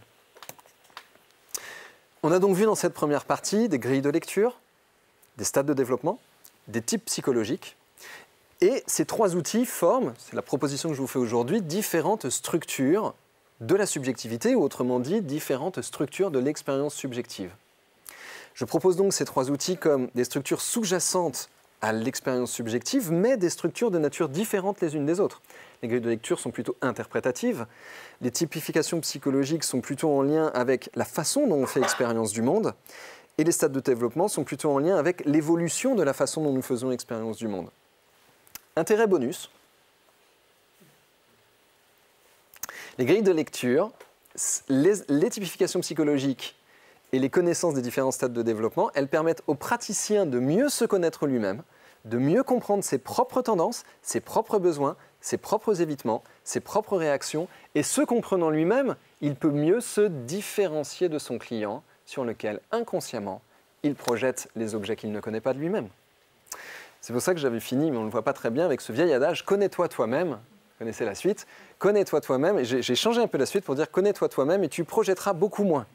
On a donc vu dans cette première partie des grilles de lecture, des stades de développement, des types psychologiques. Et ces 3 outils forment, c'est la proposition que je vous fais aujourd'hui, différentes structures de la subjectivité, ou autrement dit, différentes structures de l'expérience subjective. Je propose donc ces 3 outils comme des structures sous-jacentes à l'expérience subjective, mais des structures de nature différentes les unes des autres. Les grilles de lecture sont plutôt interprétatives. Les typifications psychologiques sont plutôt en lien avec la façon dont on fait expérience du monde. Et les stades de développement sont plutôt en lien avec l'évolution de la façon dont nous faisons expérience du monde. Intérêt bonus. Les grilles de lecture les typifications psychologiques et les connaissances des différents stades de développement, elles permettent au praticien de mieux se connaître lui-même, de mieux comprendre ses propres tendances, ses propres besoins, ses propres évitements, ses propres réactions. Et ce comprenant lui-même, il peut mieux se différencier de son client sur lequel, inconsciemment, il projette les objets qu'il ne connaît pas de lui-même. C'est pour ça que j'avais fini, mais on ne le voit pas très bien, avec ce vieil adage « connais-toi toi-même ». Vous connaissez la suite. « Connais-toi toi-même ». Et j'ai changé un peu la suite pour dire « connais-toi toi-même » et tu projetteras beaucoup moins.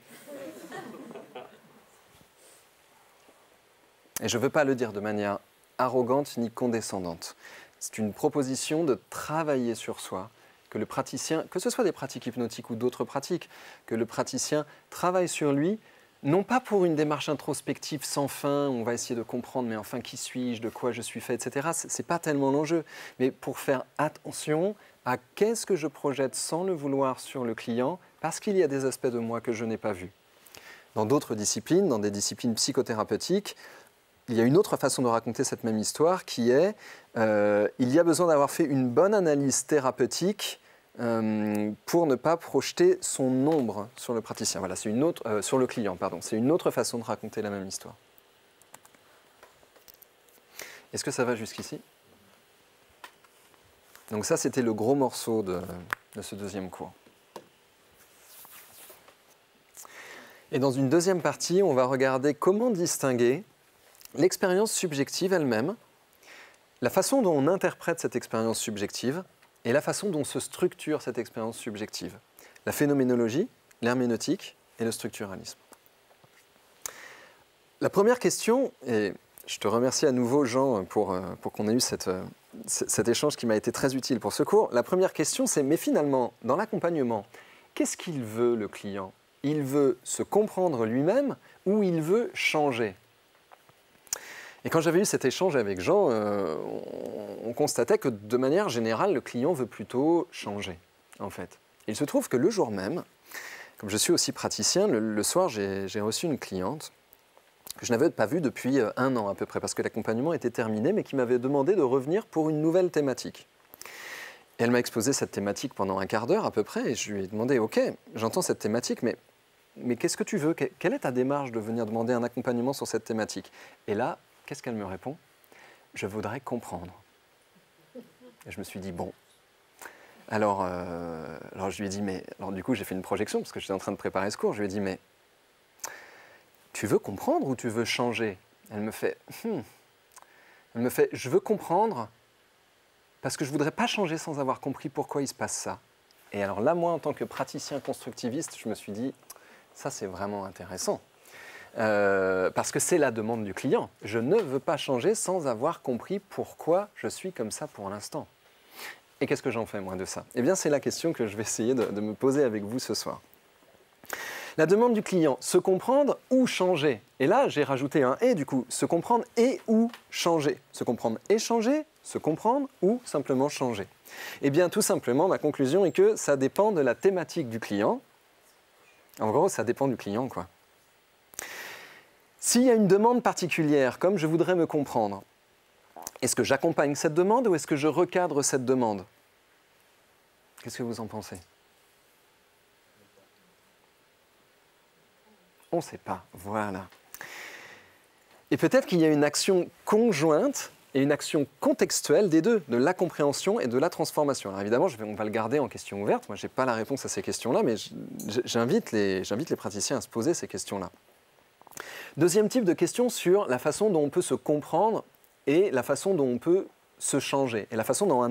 Et je ne veux pas le dire de manière arrogante ni condescendante. C'est une proposition de travailler sur soi, que le praticien, que ce soit des pratiques hypnotiques ou d'autres pratiques, que le praticien travaille sur lui, non pas pour une démarche introspective sans fin, où on va essayer de comprendre, mais enfin, qui suis-je, de quoi je suis fait, etc. Ce n'est pas tellement l'enjeu, mais pour faire attention à qu'est-ce que je projette sans le vouloir sur le client, parce qu'il y a des aspects de moi que je n'ai pas vus. Dans d'autres disciplines, dans des disciplines psychothérapeutiques, il y a une autre façon de raconter cette même histoire qui est il y a besoin d'avoir fait une bonne analyse thérapeutique pour ne pas projeter son ombre sur le praticien. Voilà, c'est une autre sur le client, pardon. C'est une autre façon de raconter la même histoire. Est-ce que ça va jusqu'ici? Donc ça, c'était le gros morceau de ce deuxième cours. Et dans une deuxième partie, on va regarder comment distinguer l'expérience subjective elle-même, la façon dont on interprète cette expérience subjective et la façon dont se structure cette expérience subjective. La phénoménologie, l'herméneutique et le structuralisme. La première question, et je te remercie à nouveau Jean pour qu'on ait eu cet échange qui m'a été très utile pour ce cours. La première question c'est, mais finalement, dans l'accompagnement, qu'est-ce qu'il veut le client? Il veut se comprendre lui-même ou il veut changer? Et quand j'avais eu cet échange avec Jean, on constatait que de manière générale, le client veut plutôt changer, en fait. Il se trouve que le jour même, comme je suis aussi praticien, le soir, j'ai reçu une cliente que je n'avais pas vue depuis 1 an à peu près, parce que l'accompagnement était terminé, mais qui m'avait demandé de revenir pour une nouvelle thématique. Et elle m'a exposé cette thématique pendant un quart d'heure à peu près, et je lui ai demandé, ok, j'entends cette thématique, mais qu'est-ce que tu veux? Quelle est ta démarche de venir demander un accompagnement sur cette thématique? Et là, qu'est-ce qu'elle me répond? Je voudrais comprendre. Et je me suis dit, bon. Alors je lui ai dit, mais... Alors du coup, j'ai fait une projection, parce que j'étais en train de préparer ce cours. Je lui ai dit, mais... Tu veux comprendre ou tu veux changer? Elle me fait, je veux comprendre, parce que je ne voudrais pas changer sans avoir compris pourquoi il se passe ça. Et alors là, moi, en tant que praticien constructiviste, je me suis dit, ça, c'est vraiment intéressant. Parce que c'est la demande du client. Je ne veux pas changer sans avoir compris pourquoi je suis comme ça pour l'instant. Et qu'est-ce que j'en fais, moi, de ça? Eh bien, c'est la question que je vais essayer de me poser avec vous ce soir. La demande du client, se comprendre ou changer? Et là, j'ai rajouté un « et », du coup, se comprendre et ou changer. Se comprendre et changer, se comprendre ou simplement changer. Eh bien, tout simplement, ma conclusion est que ça dépend de la thématique du client. En gros, ça dépend du client, quoi. S'il y a une demande particulière, comme je voudrais me comprendre, est-ce que j'accompagne cette demande ou est-ce que je recadre cette demande? Qu'est-ce que vous en pensez? On ne sait pas, voilà. Et peut-être qu'il y a une action conjointe et une action contextuelle des deux, de la compréhension et de la transformation. Alors évidemment, on va le garder en question ouverte. Moi, je n'ai pas la réponse à ces questions-là, mais j'invite les praticiens à se poser ces questions-là. Deuxième type de question sur la façon dont on peut se comprendre et la façon dont on peut se changer. Et la façon dont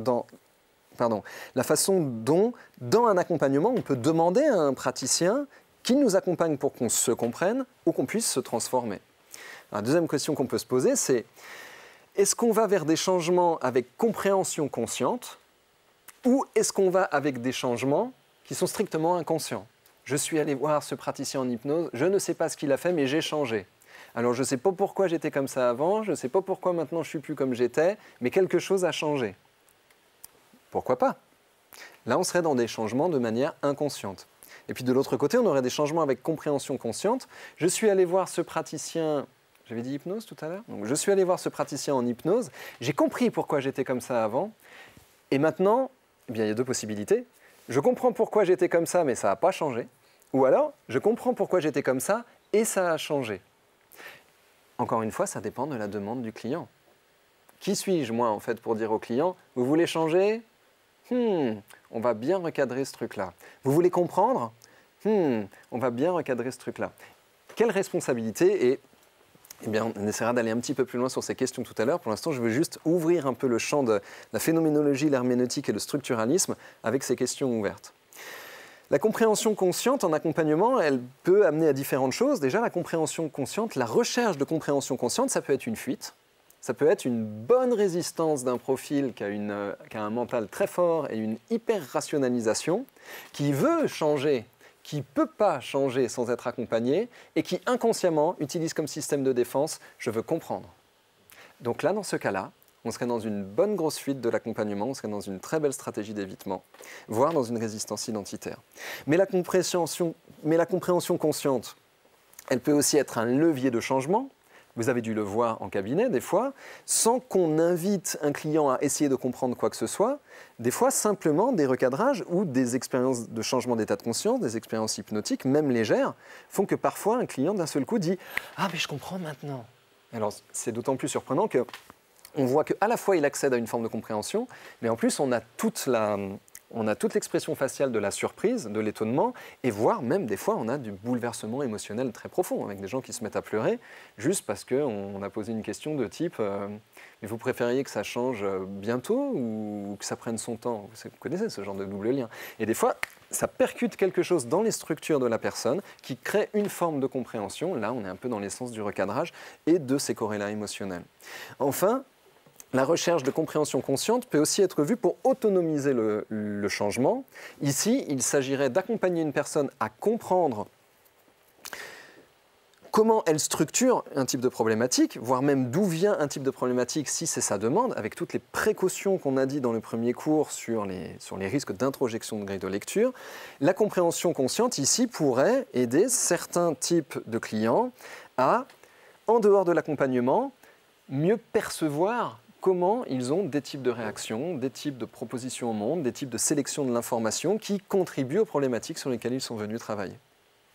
dans un accompagnement, on peut demander à un praticien qu'il nous accompagne pour qu'on se comprenne ou qu'on puisse se transformer. La deuxième question qu'on peut se poser, c'est est-ce qu'on va vers des changements avec compréhension consciente ou est-ce qu'on va avec des changements qui sont strictement inconscients? Je suis allé voir ce praticien en hypnose, je ne sais pas ce qu'il a fait, mais j'ai changé. Alors je ne sais pas pourquoi j'étais comme ça avant, je ne sais pas pourquoi maintenant je ne suis plus comme j'étais, mais quelque chose a changé. Pourquoi pas? Là, on serait dans des changements de manière inconsciente. Et puis de l'autre côté, on aurait des changements avec compréhension consciente. Je suis allé voir ce praticien, j'avais dit hypnose tout à l'heure, donc je suis allé voir ce praticien en hypnose, j'ai compris pourquoi j'étais comme ça avant, et maintenant, eh bien, il y a deux possibilités. je comprends pourquoi j'étais comme ça, mais ça n'a pas changé. Ou alors, je comprends pourquoi j'étais comme ça et ça a changé. Encore une fois, ça dépend de la demande du client. Qui suis-je, moi, en fait, pour dire au client, vous voulez changer? On va bien recadrer ce truc-là. Vous voulez comprendre? On va bien recadrer ce truc-là. Quelle responsabilité? Et eh bien, on essaiera d'aller un petit peu plus loin sur ces questions tout à l'heure. Pour l'instant, je veux juste ouvrir un peu le champ de la phénoménologie, l'herméneutique et le structuralisme avec ces questions ouvertes. La compréhension consciente en accompagnement, elle peut amener à différentes choses. Déjà, la compréhension consciente, la recherche de compréhension consciente, ça peut être une fuite. Ça peut être une bonne résistance d'un profil qui a un mental très fort et une hyper-rationalisation, qui veut changer, qui ne peut pas changer sans être accompagné et qui inconsciemment utilise comme système de défense « je veux comprendre ». Donc là, dans ce cas-là, on serait dans une bonne grosse fuite de l'accompagnement, on serait dans une très belle stratégie d'évitement, voire dans une résistance identitaire. Mais la compréhension consciente, elle peut aussi être un levier de changement. Vous avez dû le voir en cabinet des fois, sans qu'on invite un client à essayer de comprendre quoi que ce soit, des fois simplement des recadrages ou des expériences de changement d'état de conscience, des expériences hypnotiques, même légères, font que parfois un client d'un seul coup dit « Ah mais je comprends maintenant ». Alors c'est d'autant plus surprenant qu'on voit qu'à la fois il accède à une forme de compréhension, mais en plus on a toute l'expression faciale de la surprise, de l'étonnement, et voire même des fois on a du bouleversement émotionnel très profond, avec des gens qui se mettent à pleurer juste parce qu'on a posé une question de type mais vous préfériez que ça change bientôt ou que ça prenne son temps? Vous connaissez ce genre de double lien. Et des fois, ça percute quelque chose dans les structures de la personne qui crée une forme de compréhension. Là, on est un peu dans l'essence du recadrage et de ces corrélats émotionnels. Enfin, la recherche de compréhension consciente peut aussi être vue pour autonomiser le changement. Ici, il s'agirait d'accompagner une personne à comprendre comment elle structure un type de problématique, voire même d'où vient un type de problématique si c'est sa demande, avec toutes les précautions qu'on a dit dans le premier cours sur les risques d'introjection de grille de lecture. La compréhension consciente, ici, pourrait aider certains types de clients à, en dehors de l'accompagnement, mieux percevoir comment ils ont des types de réactions, des types de propositions au monde, des types de sélection de l'information qui contribuent aux problématiques sur lesquelles ils sont venus travailler. Clair ?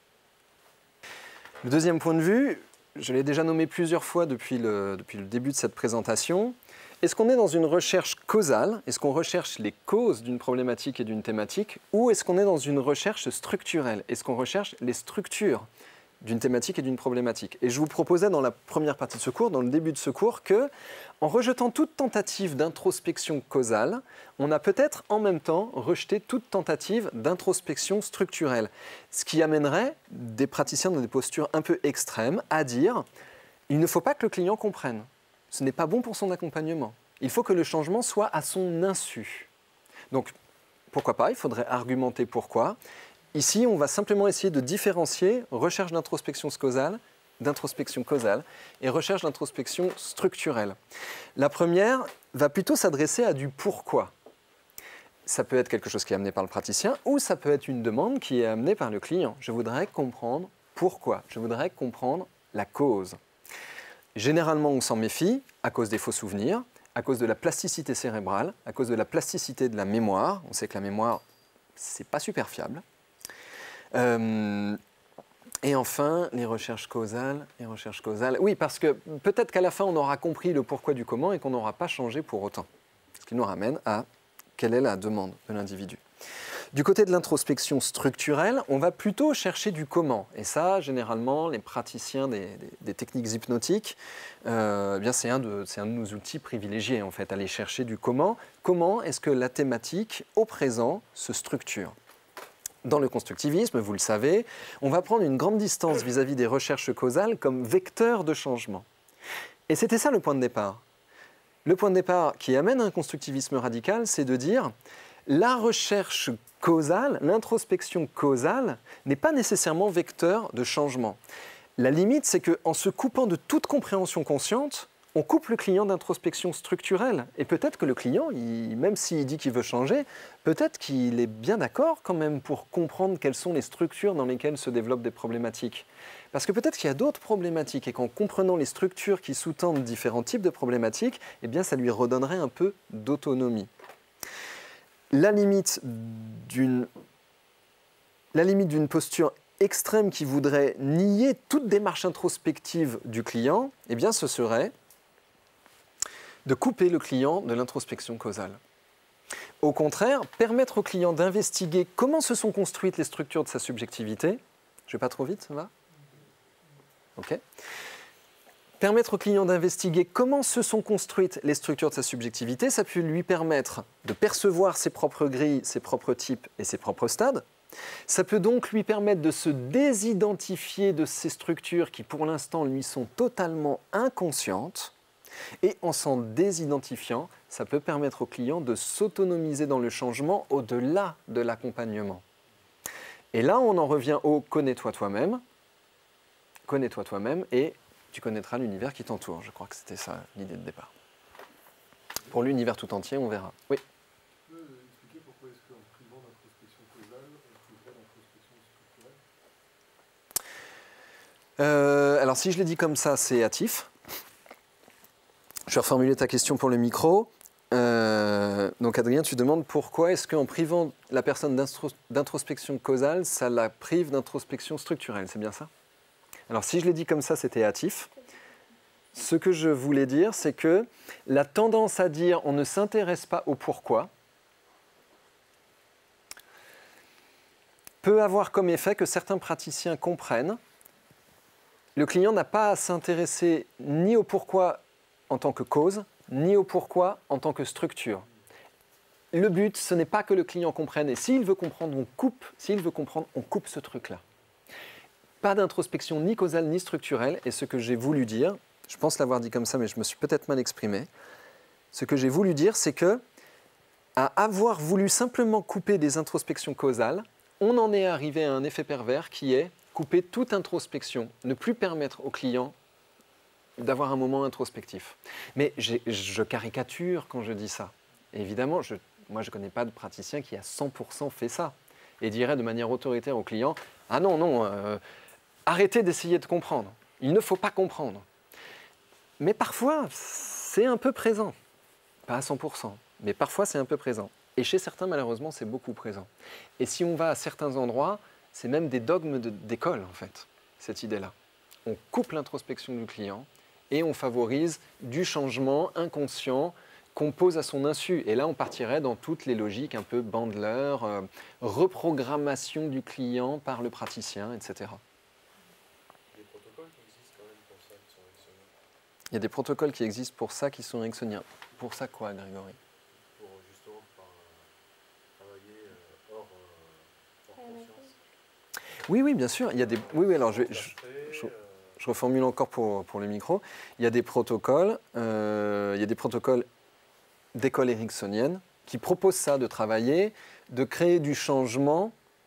Le deuxième point de vue, je l'ai déjà nommé plusieurs fois depuis le début de cette présentation. Est-ce qu'on est dans une recherche causale? Est-ce qu'on recherche les causes d'une problématique et d'une thématique? Ou est-ce qu'on est dans une recherche structurelle? Est-ce qu'on recherche les structures d'une thématique et d'une problématique? Et je vous proposais dans la première partie de ce cours, dans le début de ce cours, que, en rejetant toute tentative d'introspection causale, on a peut-être en même temps rejeté toute tentative d'introspection structurelle. Ce qui amènerait des praticiens dans des postures un peu extrêmes à dire « il ne faut pas que le client comprenne, ce n'est pas bon pour son accompagnement, il faut que le changement soit à son insu ». Donc, pourquoi pas, il faudrait argumenter pourquoi. Ici, on va simplement essayer de différencier recherche d'introspection causale et recherche d'introspection structurelle. La première va plutôt s'adresser à du pourquoi. Ça peut être quelque chose qui est amené par le praticien ou ça peut être une demande qui est amenée par le client. Je voudrais comprendre pourquoi, je voudrais comprendre la cause. Généralement, on s'en méfie à cause des faux souvenirs, à cause de la plasticité cérébrale, à cause de la plasticité de la mémoire. On sait que la mémoire, c'est pas super fiable. Et enfin, les recherches causales. Oui, parce que peut-être qu'à la fin, on aura compris le pourquoi du comment et qu'on n'aura pas changé pour autant. Ce qui nous ramène à quelle est la demande de l'individu. Du côté de l'introspection structurelle, on va plutôt chercher du comment. Et ça, généralement, les praticiens des techniques hypnotiques, eh bien c'est un de nos outils privilégiés, en fait, aller chercher du comment. Comment est-ce que la thématique, au présent, se structure ? Dans le constructivisme, vous le savez, on va prendre une grande distance vis-à-vis des recherches causales comme vecteur de changement. Et c'était ça le point de départ. Le point de départ qui amène à un constructivisme radical, c'est de dire la recherche causale, l'introspection causale n'est pas nécessairement vecteur de changement. La limite, c'est qu'en se coupant de toute compréhension consciente, on coupe le client d'introspection structurelle. Et peut-être que le client, même s'il dit qu'il veut changer, peut-être qu'il est bien d'accord quand même pour comprendre quelles sont les structures dans lesquelles se développent des problématiques. Parce que peut-être qu'il y a d'autres problématiques et qu'en comprenant les structures qui sous-tendent différents types de problématiques, eh bien ça lui redonnerait un peu d'autonomie. la limite d'une posture extrême qui voudrait nier toute démarche introspective du client, eh bien, ce serait de couper le client de l'introspection causale. Au contraire, permettre au client d'investiguer comment se sont construites les structures de sa subjectivité. Je ne vais pas trop vite, ça va? OK. Permettre au client d'investiguer comment se sont construites les structures de sa subjectivité, ça peut lui permettre de percevoir ses propres grilles, ses propres types et ses propres stades. Ça peut donc lui permettre de se désidentifier de ces structures qui, pour l'instant, lui sont totalement inconscientes. Et en s'en désidentifiant, ça peut permettre au client de s'autonomiser dans le changement au-delà de l'accompagnement. Et là, on en revient au « connais-toi toi-même ». Connais-toi toi-même et tu connaîtras l'univers qui t'entoure. Je crois que c'était ça l'idée de départ. Pour l'univers tout entier, on verra. Oui. Tu peux expliquer pourquoi est-ce qu'en privant d'introspection causale, on priverait d'introspection structurelle? Alors si je l'ai dit comme ça, c'est hâtif. Je vais reformuler ta question pour le micro. Donc Adrien, tu demandes pourquoi est-ce qu'en privant la personne d'introspection causale, ça la prive d'introspection structurelle, c'est bien ça? Alors si je l'ai dit comme ça, c'était hâtif. Ce que je voulais dire, c'est que la tendance à dire on ne s'intéresse pas au pourquoi peut avoir comme effet que certains praticiens comprennent le client n'a pas à s'intéresser ni au pourquoi en tant que cause, ni au pourquoi en tant que structure. Le but, ce n'est pas que le client comprenne. Et s'il veut comprendre, on coupe. S'il veut comprendre, on coupe ce truc-là. Pas d'introspection ni causale ni structurelle. Et ce que j'ai voulu dire, je pense l'avoir dit comme ça, mais je me suis peut-être mal exprimé. Ce que j'ai voulu dire, c'est que, à avoir voulu simplement couper des introspections causales, on en est arrivé à un effet pervers qui est couper toute introspection, ne plus permettre au client d'avoir un moment introspectif. Mais je caricature quand je dis ça. Et évidemment, moi je ne connais pas de praticien qui à 100% fait ça et dirait de manière autoritaire au client « Ah non, non, arrêtez d'essayer de comprendre. Il ne faut pas comprendre. » Mais parfois, c'est un peu présent. Pas à 100%, mais parfois c'est un peu présent. Et chez certains, malheureusement, c'est beaucoup présent. Et si on va à certains endroits, c'est même des dogmes d'école, en fait, cette idée-là. On coupe l'introspection du client et on favorise du changement inconscient qu'on pose à son insu. Et là, on partirait dans toutes les logiques un peu Bandler, reprogrammation du client par le praticien, etc. Il y a des protocoles qui existent quand même pour ça, qui sont ericksoniens. Il y a des protocoles qui existent pour ça, qui sont ericksoniens. Pour ça quoi, Grégory? Pour justement travailler hors conscience. Oui, oui, bien sûr. Il y a des... Oui, alors je reformule encore pour le micro. Il y a des protocoles, d'école ericksonienne qui proposent ça, de travailler, de créer du changement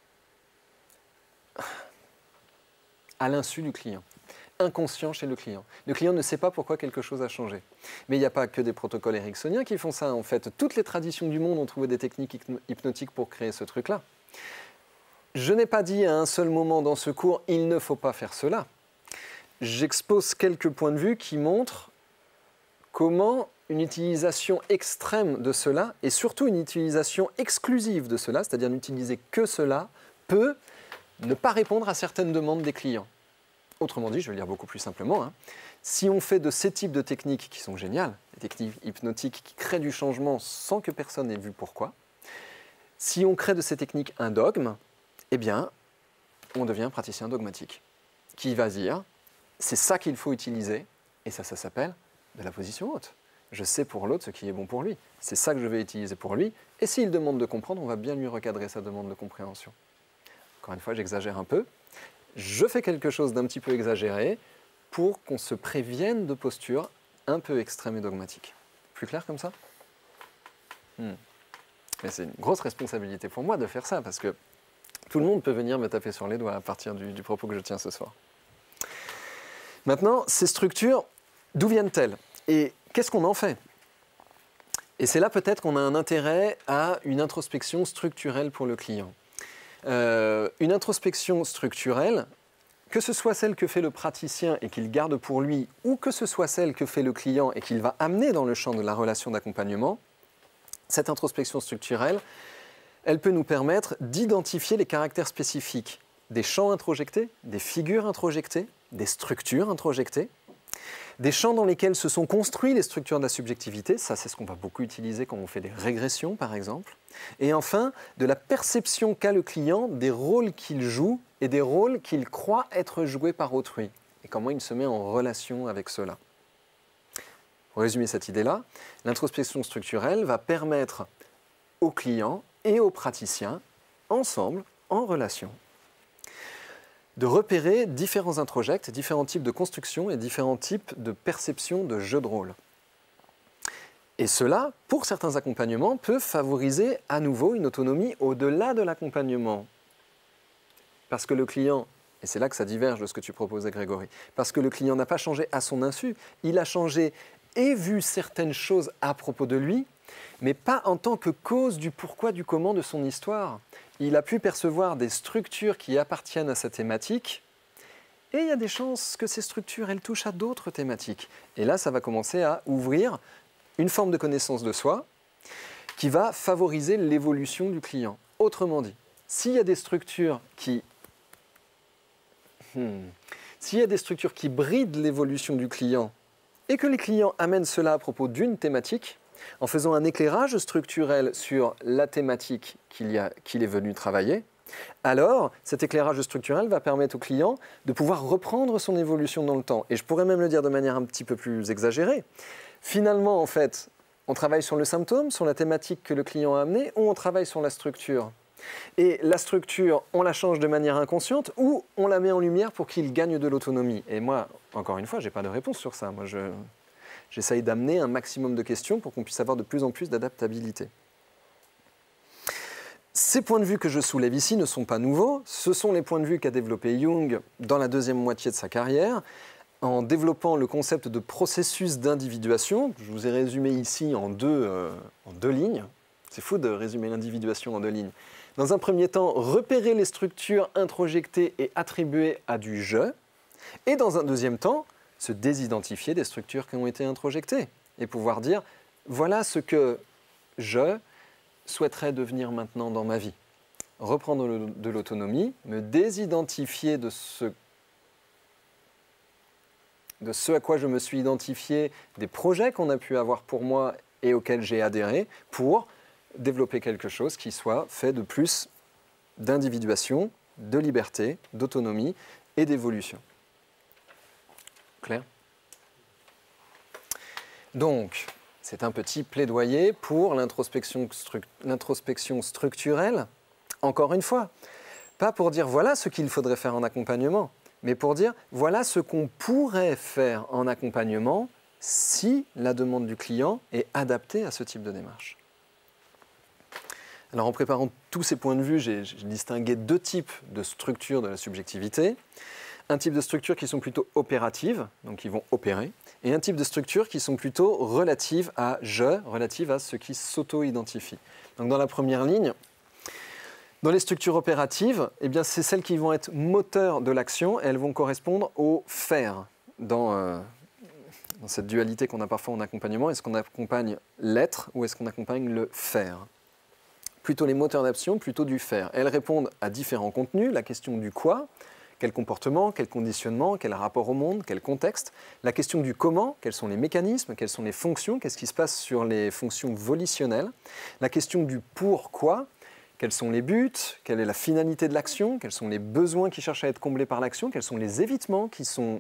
à l'insu du client, inconscient chez le client. Le client ne sait pas pourquoi quelque chose a changé. Mais il n'y a pas que des protocoles ericksoniens qui font ça. En fait, toutes les traditions du monde ont trouvé des techniques hypnotiques pour créer ce truc-là. Je n'ai pas dit à un seul moment dans ce cours « il ne faut pas faire cela ». J'expose quelques points de vue qui montrent comment une utilisation extrême de cela, et surtout une utilisation exclusive de cela, c'est-à-dire n'utiliser que cela, peut ne pas répondre à certaines demandes des clients. Autrement dit, je vais le dire beaucoup plus simplement, si on fait de ces types de techniques qui sont géniales, des techniques hypnotiques qui créent du changement sans que personne n'ait vu pourquoi, si on crée de ces techniques un dogme, eh bien, on devient un praticien dogmatique, qui va dire, c'est ça qu'il faut utiliser, et ça s'appelle de la position haute. Je sais pour l'autre ce qui est bon pour lui. C'est ça que je vais utiliser pour lui, et s'il demande de comprendre, on va bien lui recadrer sa demande de compréhension. Encore une fois, j'exagère un peu. Je fais quelque chose d'un petit peu exagéré pour qu'on se prévienne de postures un peu extrêmes et dogmatiques. Plus clair comme ça? Mais c'est une grosse responsabilité pour moi de faire ça, parce que tout le monde peut venir me taper sur les doigts à partir du propos que je tiens ce soir. Maintenant, ces structures, d'où viennent-elles? Et qu'est-ce qu'on en fait? Et c'est là peut-être qu'on a un intérêt à une introspection structurelle pour le client. Une introspection structurelle, que ce soit celle que fait le praticien et qu'il garde pour lui, ou que ce soit celle que fait le client et qu'il va amener dans le champ de la relation d'accompagnement, cette introspection structurelle, Elle peut nous permettre d'identifier les caractères spécifiques des champs introjectés, des figures introjectées, des structures introjectées, des champs dans lesquels se sont construites les structures de la subjectivité, ça c'est ce qu'on va beaucoup utiliser quand on fait des régressions par exemple, et enfin de la perception qu'a le client des rôles qu'il joue et des rôles qu'il croit être joués par autrui, et comment il se met en relation avec cela. Pour résumer cette idée-là, l'introspection structurelle va permettre aux clients et aux praticiens, ensemble, en relation, de repérer différents introjects, différents types de constructions et différents types de perceptions de jeux de rôle. Et cela, pour certains accompagnements, peut favoriser à nouveau une autonomie au-delà de l'accompagnement. Parce que le client, et c'est là que ça diverge de ce que tu proposais Grégory, parce que le client n'a pas changé à son insu, il a changé et vu certaines choses à propos de lui, mais pas en tant que cause du pourquoi, du comment de son histoire. Il a pu percevoir des structures qui appartiennent à sa thématique, et il y a des chances que ces structures, elles touchent à d'autres thématiques. Et là, ça va commencer à ouvrir une forme de connaissance de soi qui va favoriser l'évolution du client. Autrement dit, s'il y a des structures qui brident l'évolution du client et que les clients amènent cela à propos d'une thématique, en faisant un éclairage structurel sur la thématique qu'il est venu travailler, alors cet éclairage structurel va permettre au client de pouvoir reprendre son évolution dans le temps. Et je pourrais même le dire de manière un petit peu plus exagérée. Finalement, en fait, on travaille sur le symptôme, sur la thématique que le client a amenée, ou on travaille sur la structure. Et la structure, on la change de manière inconsciente ou on la met en lumière pour qu'il gagne de l'autonomie. Et moi, encore une fois, je n'ai pas de réponse sur ça. Moi, j'essaye d'amener un maximum de questions pour qu'on puisse avoir de plus en plus d'adaptabilité. Ces points de vue que je soulève ici ne sont pas nouveaux. Ce sont les points de vue qu'a développé Jung dans la deuxième moitié de sa carrière, en développant le concept de processus d'individuation. Je vous ai résumé ici en deux lignes. C'est fou de résumer l'individuation en 2 lignes. Dans un premier temps, repérer les structures introjectées et attribuées à du « je ». Et dans un deuxième temps, se désidentifier des structures qui ont été introjectées et pouvoir dire « voilà ce que je souhaiterais devenir maintenant dans ma vie ». Reprendre de l'autonomie, me désidentifier de ce à quoi je me suis identifié, des projets qu'on a pu avoir pour moi et auxquels j'ai adhéré, pour développer quelque chose qui soit fait de plus d'individuation, de liberté, d'autonomie et d'évolution. Clair ? Donc, c'est un petit plaidoyer pour l'introspection structurelle. Encore une fois, pas pour dire voilà ce qu'il faudrait faire en accompagnement, mais pour dire voilà ce qu'on pourrait faire en accompagnement si la demande du client est adaptée à ce type de démarche. Alors en préparant tous ces points de vue, j'ai distingué 2 types de structures de la subjectivité. Un type de structures qui sont plutôt opératives, donc qui vont opérer, et un type de structures qui sont plutôt relatives à « je », relatives à ce qui s'auto-identifie. Donc dans la première ligne, dans les structures opératives, eh bien, c'est celles qui vont être moteurs de l'action, et elles vont correspondre au « faire » dans cette dualité qu'on a parfois en accompagnement. Est-ce qu'on accompagne l'être ou est-ce qu'on accompagne le faire ? Plutôt les moteurs d'action, plutôt du faire. Elles répondent à différents contenus, la question du quoi, quel comportement, quel conditionnement, quel rapport au monde, quel contexte, la question du comment, quels sont les mécanismes, quelles sont les fonctions, qu'est-ce qui se passe sur les fonctions volitionnelles, la question du pourquoi, quels sont les buts, quelle est la finalité de l'action, quels sont les besoins qui cherchent à être comblés par l'action, quels sont les évitements qui sont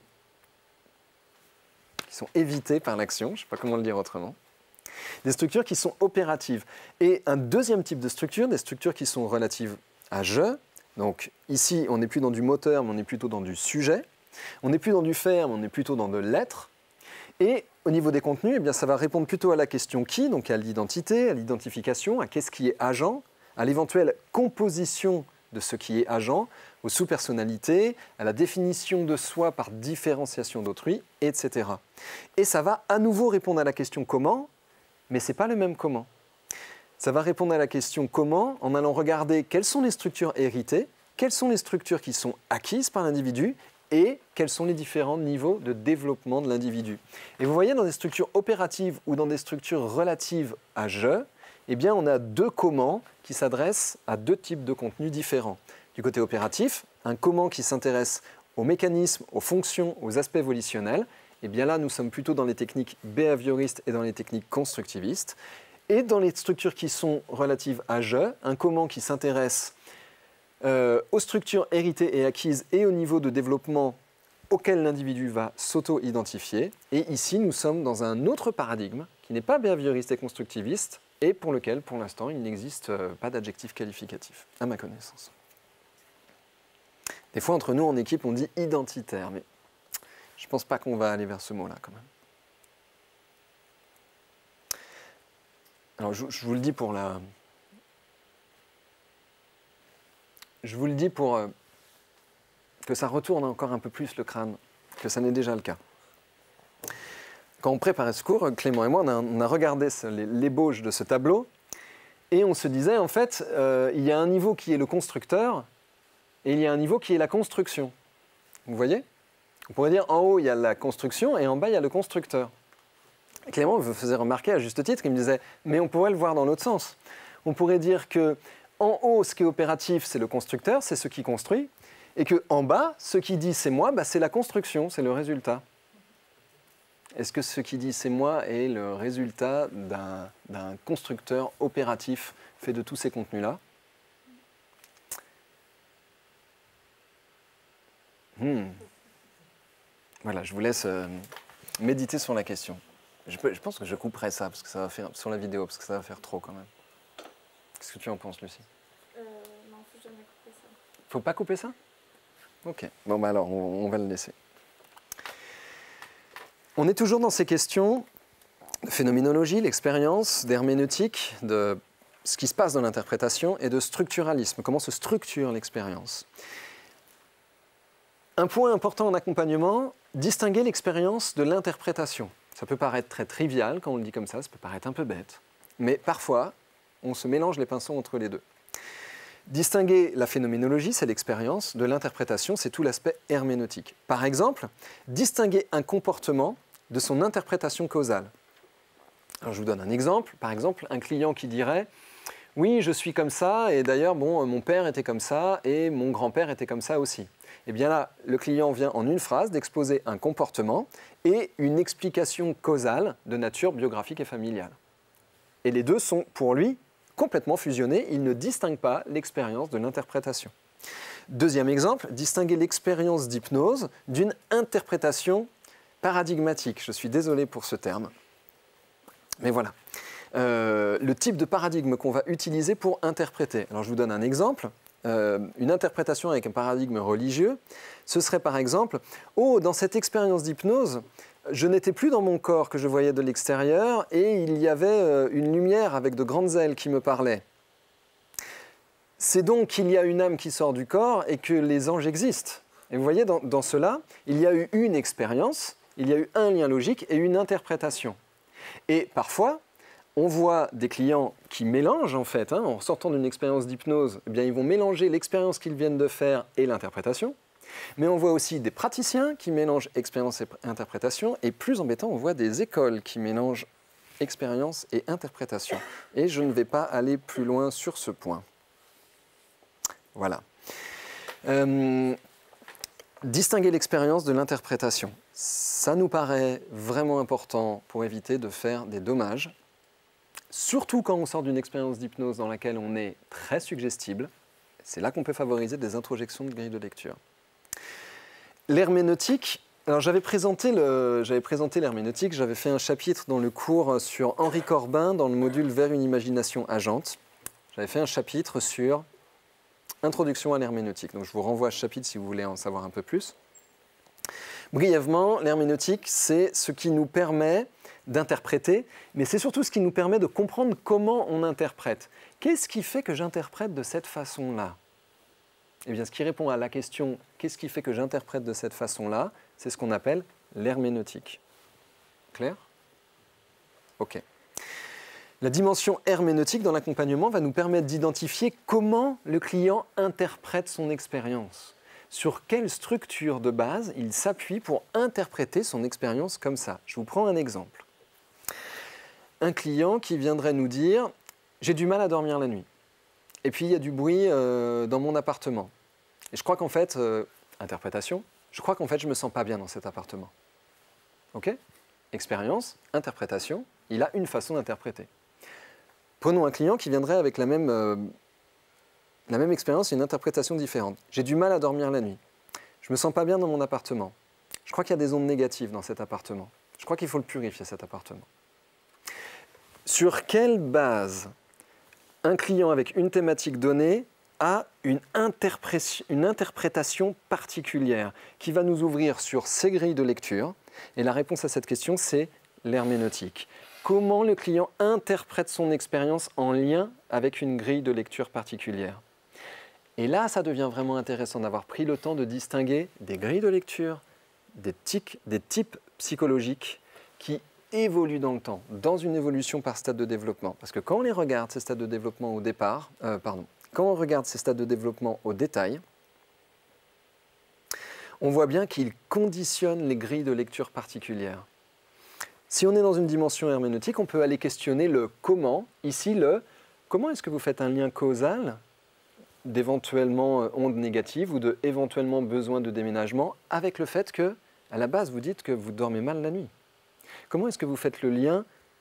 évités par l'action, je ne sais pas comment le dire autrement. Des structures qui sont opératives. Et un deuxième type de structure, des structures qui sont relatives à « je ». Donc ici, on n'est plus dans du moteur, mais on est plutôt dans du sujet. On n'est plus dans du faire, mais on est plutôt dans de l'être. Et au niveau des contenus, eh bien, ça va répondre plutôt à la question « qui », donc à l'identité, à l'identification, à qu'est-ce qui est agent, à l'éventuelle composition de ce qui est agent, aux sous-personnalités, à la définition de soi par différenciation d'autrui, etc. Et ça va à nouveau répondre à la question « comment », mais ce n'est pas le même comment. Ça va répondre à la question comment en allant regarder quelles sont les structures héritées, quelles sont les structures qui sont acquises par l'individu et quels sont les différents niveaux de développement de l'individu. Et vous voyez, dans des structures opératives ou dans des structures relatives à « je », eh bien, on a deux comment qui s'adressent à deux types de contenus différents. Du côté opératif, un comment qui s'intéresse aux mécanismes, aux fonctions, aux aspects volutionnels. Eh bien là, nous sommes plutôt dans les techniques behavioristes et dans les techniques constructivistes. Et dans les structures qui sont relatives à je, un comment qui s'intéresse aux structures héritées et acquises et au niveau de développement auquel l'individu va s'auto-identifier. Et ici, nous sommes dans un autre paradigme qui n'est pas behavioriste et constructiviste et pour lequel, pour l'instant, il n'existe pas d'adjectif qualificatif, à ma connaissance. Des fois, entre nous, en équipe, on dit identitaire, mais je ne pense pas qu'on va aller vers ce mot-là, quand même. Alors, je vous le dis pour la... Je vous le dis pour que ça retourne encore un peu plus le crâne, que ça n'est déjà le cas. Quand on préparait ce cours, Clément et moi, on a regardé l'ébauche de ce tableau et on se disait, en fait, il y a un niveau qui est le constructeur et il y a un niveau qui est la construction. Vous voyez? On pourrait dire, en haut, il y a la construction et en bas, il y a le constructeur. Clément me faisait remarquer à juste titre, il me disait, mais on pourrait le voir dans l'autre sens. On pourrait dire que en haut, ce qui est opératif, c'est le constructeur, c'est ce qui construit, et qu'en bas, ce qui dit c'est moi, c'est la construction, c'est le résultat. Est-ce que ce qui dit c'est moi est le résultat d'un constructeur opératif fait de tous ces contenus-là? Voilà, je vous laisse méditer sur la question. Je pense que je couperai ça parce que ça va faire sur la vidéo parce que ça va faire trop quand même. Qu'est-ce que tu en penses, Lucie? Non, faut jamais couper ça. Faut pas couper ça? Ok. Bon, bah alors, on va le laisser. On est toujours dans ces questions de phénoménologie, l'expérience, d'herméneutique, de ce qui se passe dans l'interprétation et de structuralisme. Comment se structure l'expérience? Un point important en accompagnement, distinguer l'expérience de l'interprétation. Ça peut paraître très trivial quand on le dit comme ça peut paraître un peu bête, mais parfois, on se mélange les pinceaux entre les deux. Distinguer la phénoménologie, c'est l'expérience, de l'interprétation, c'est tout l'aspect herméneutique. Par exemple, distinguer un comportement de son interprétation causale. Alors, je vous donne un exemple. Par exemple, un client qui dirait « Oui, je suis comme ça, et d'ailleurs, bon, mon père était comme ça, et mon grand-père était comme ça aussi. » Eh bien là, le client vient en une phrase d'exposer un comportement et une explication causale de nature biographique et familiale. Et les deux sont, pour lui, complètement fusionnés. Il ne distingue pas l'expérience de l'interprétation. Deuxième exemple, distinguer l'expérience d'hypnose d'une interprétation paradigmatique. Je suis désolé pour ce terme, mais voilà. Le type de paradigme qu'on va utiliser pour interpréter. Alors je vous donne un exemple. Une interprétation avec un paradigme religieux, ce serait par exemple « Oh, dans cette expérience d'hypnose, je n'étais plus dans mon corps que je voyais de l'extérieur et il y avait une lumière avec de grandes ailes qui me parlait. C'est donc qu'il y a une âme qui sort du corps et que les anges existent. » Et vous voyez, dans cela, il y a eu une expérience, il y a eu un lien logique et une interprétation. Et parfois, on voit des clients qui mélangent en fait, en sortant d'une expérience d'hypnose, eh bien, ils vont mélanger l'expérience qu'ils viennent de faire et l'interprétation. Mais on voit aussi des praticiens qui mélangent expérience et interprétation. Et plus embêtant, on voit des écoles qui mélangent expérience et interprétation. Et je ne vais pas aller plus loin sur ce point. Voilà. Distinguer l'expérience de l'interprétation. Ça nous paraît vraiment important pour éviter de faire des dommages. Surtout quand on sort d'une expérience d'hypnose dans laquelle on est très suggestible, c'est là qu'on peut favoriser des introjections de grille de lecture. L'herméneutique, alors j'avais présenté l'herméneutique, j'avais fait un chapitre dans le cours sur Henri Corbin, dans le module Vers une imagination agente. J'avais fait un chapitre sur Introduction à l'herméneutique. Donc je vous renvoie à ce chapitre si vous voulez en savoir un peu plus. Brièvement, l'herméneutique, c'est ce qui nous permet d'interpréter, mais c'est surtout ce qui nous permet de comprendre comment on interprète. Qu'est-ce qui fait que j'interprète de cette façon-là? Eh bien, ce qui répond à la question « qu'est-ce qui fait que j'interprète de cette façon-là ?» c'est ce qu'on appelle l'herméneutique. Clair? Ok. La dimension herméneutique dans l'accompagnement va nous permettre d'identifier comment le client interprète son expérience. Sur quelle structure de base il s'appuie pour interpréter son expérience comme ça. Je vous prends un exemple. Un client qui viendrait nous dire j'ai du mal à dormir la nuit. Et puis il y a du bruit dans mon appartement. Et je crois qu'en fait, interprétation, je crois qu'en fait je ne me sens pas bien dans cet appartement. OK? Expérience, interprétation, il a une façon d'interpréter. Prenons un client qui viendrait avec la même expérience et une interprétation différente. J'ai du mal à dormir la nuit. Je ne me sens pas bien dans mon appartement. Je crois qu'il y a des ondes négatives dans cet appartement. Je crois qu'il faut le purifier, cet appartement. Sur quelle base un client avec une thématique donnée a une interprétation particulière qui va nous ouvrir sur ces grilles de lecture? Et la réponse à cette question, c'est l'herméneutique. Comment le client interprète son expérience en lien avec une grille de lecture particulière? Et là, ça devient vraiment intéressant d'avoir pris le temps de distinguer des grilles de lecture, des types psychologiques qui évoluent dans le temps, dans une évolution par stade de développement. Parce que quand on les regarde, ces stades de développement au départ, quand on regarde ces stades de développement au détail, on voit bien qu'ils conditionnent les grilles de lecture particulières. Si on est dans une dimension herméneutique, on peut aller questionner le comment. Ici, le comment est-ce que vous faites un lien causal d'éventuellement ondes négatives ou de éventuellement besoin de déménagement avec le fait que, à la base, vous dites que vous dormez mal la nuit. Comment est-ce que vous faites le lien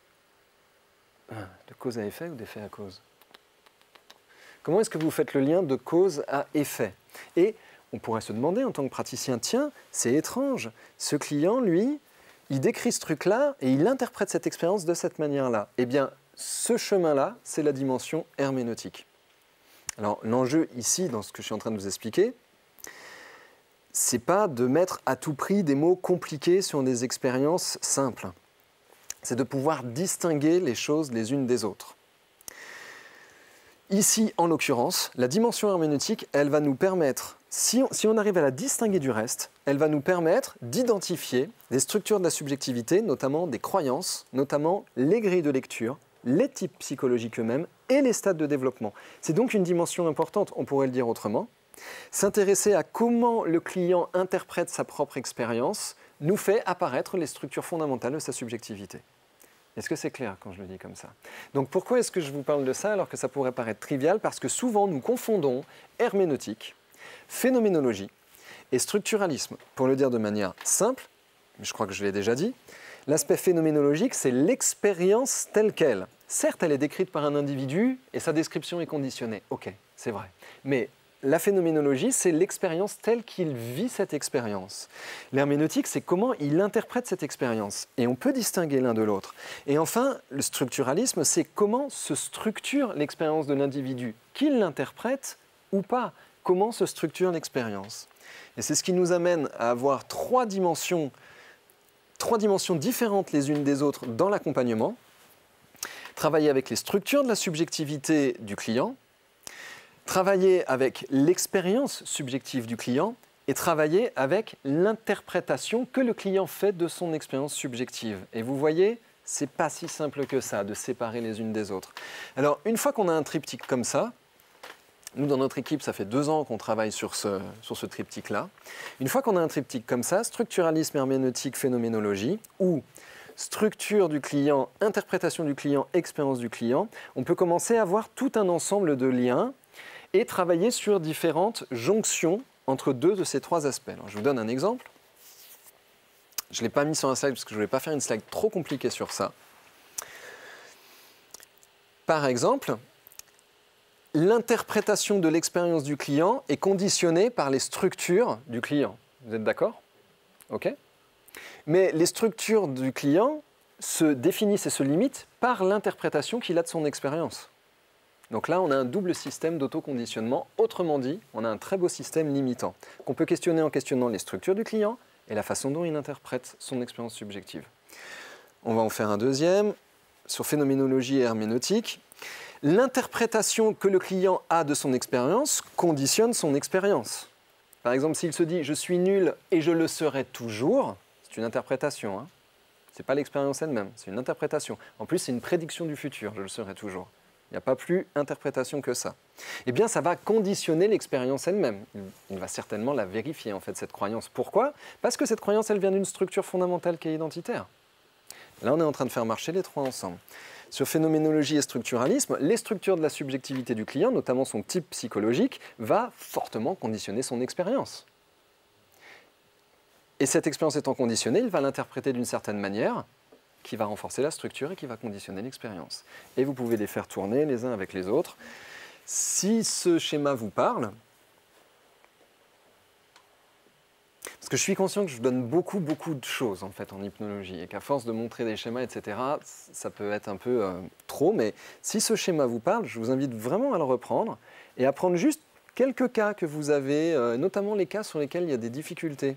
de cause à effet ou d'effet à cause? Comment est-ce que vous faites le lien de cause à effet? Et on pourrait se demander en tant que praticien, tiens, c'est étrange, ce client, lui, il décrit ce truc-là et il interprète cette expérience de cette manière-là. Eh bien, ce chemin-là, c'est la dimension herméneutique. Alors, l'enjeu ici, dans ce que je suis en train de vous expliquer, c'est pas de mettre à tout prix des mots compliqués sur des expériences simples. C'est de pouvoir distinguer les choses les unes des autres. Ici, en l'occurrence, la dimension herméneutique, elle va nous permettre, si on arrive à la distinguer du reste, elle va nous permettre d'identifier les structures de la subjectivité, notamment des croyances, notamment les grilles de lecture, les types psychologiques eux-mêmes et les stades de développement. C'est donc une dimension importante, on pourrait le dire autrement. S'intéresser à comment le client interprète sa propre expérience nous fait apparaître les structures fondamentales de sa subjectivité. Est-ce que c'est clair quand je le dis comme ça? Donc pourquoi est-ce que je vous parle de ça alors que ça pourrait paraître trivial? Parce que souvent nous confondons herméneutique, phénoménologie et structuralisme. Pour le dire de manière simple, je crois que je l'ai déjà dit, l'aspect phénoménologique, c'est l'expérience telle qu'elle. Certes, elle est décrite par un individu et sa description est conditionnée. Ok, c'est vrai. Mais la phénoménologie, c'est l'expérience telle qu'il vit cette expérience. L'herméneutique, c'est comment il interprète cette expérience. Et on peut distinguer l'un de l'autre. Et enfin, le structuralisme, c'est comment se structure l'expérience de l'individu, qu'il l'interprète ou pas. Comment se structure l'expérience. Et c'est ce qui nous amène à avoir trois dimensions différentes les unes des autres dans l'accompagnement. Travailler avec les structures de la subjectivité du client, travailler avec l'expérience subjective du client et travailler avec l'interprétation que le client fait de son expérience subjective. Et vous voyez, c'est pas si simple que ça de séparer les unes des autres. Alors, une fois qu'on a un triptyque comme ça, nous, dans notre équipe, ça fait 2 ans qu'on travaille sur ce triptyque-là. Une fois qu'on a un triptyque comme ça, structuralisme, herméneutique, phénoménologie, ou structure du client, interprétation du client, expérience du client, on peut commencer à voir tout un ensemble de liens et travailler sur différentes jonctions entre 2 de ces 3 aspects. Alors, je vous donne un exemple. Je ne l'ai pas mis sur un slide parce que je ne voulais pas faire une slide trop compliquée sur ça. Par exemple, l'interprétation de l'expérience du client est conditionnée par les structures du client. Vous êtes d'accord? OK. Mais les structures du client se définissent et se limitent par l'interprétation qu'il a de son expérience. Donc là, on a un double système d'autoconditionnement. Autrement dit, on a un très beau système limitant qu'on peut questionner en questionnant les structures du client et la façon dont il interprète son expérience subjective. On va en faire un deuxième sur phénoménologie et herméneutique. L'interprétation que le client a de son expérience conditionne son expérience. Par exemple, s'il se dit « je suis nul et je le serai toujours », c'est une interprétation. Hein. Ce n'est pas l'expérience elle-même, c'est une interprétation. En plus, c'est une prédiction du futur, je le serai toujours. Il n'y a pas plus interprétation que ça. Eh bien, ça va conditionner l'expérience elle-même. Il va certainement la vérifier, en fait, cette croyance. Pourquoi? Parce que cette croyance, elle vient d'une structure fondamentale qui est identitaire. Là, on est en train de faire marcher les 3 ensemble. Sur phénoménologie et structuralisme, les structures de la subjectivité du client, notamment son type psychologique, va fortement conditionner son expérience. Et cette expérience étant conditionnée, il va l'interpréter d'une certaine manière qui va renforcer la structure et qui va conditionner l'expérience. Et vous pouvez les faire tourner les uns avec les autres. Si ce schéma vous parle, parce que je suis conscient que je donne beaucoup de choses en fait en hypnologie et qu'à force de montrer des schémas, etc., ça peut être un peu trop, mais si ce schéma vous parle, je vous invite vraiment à le reprendre et à prendre juste quelques cas que vous avez, notamment les cas sur lesquels il y a des difficultés.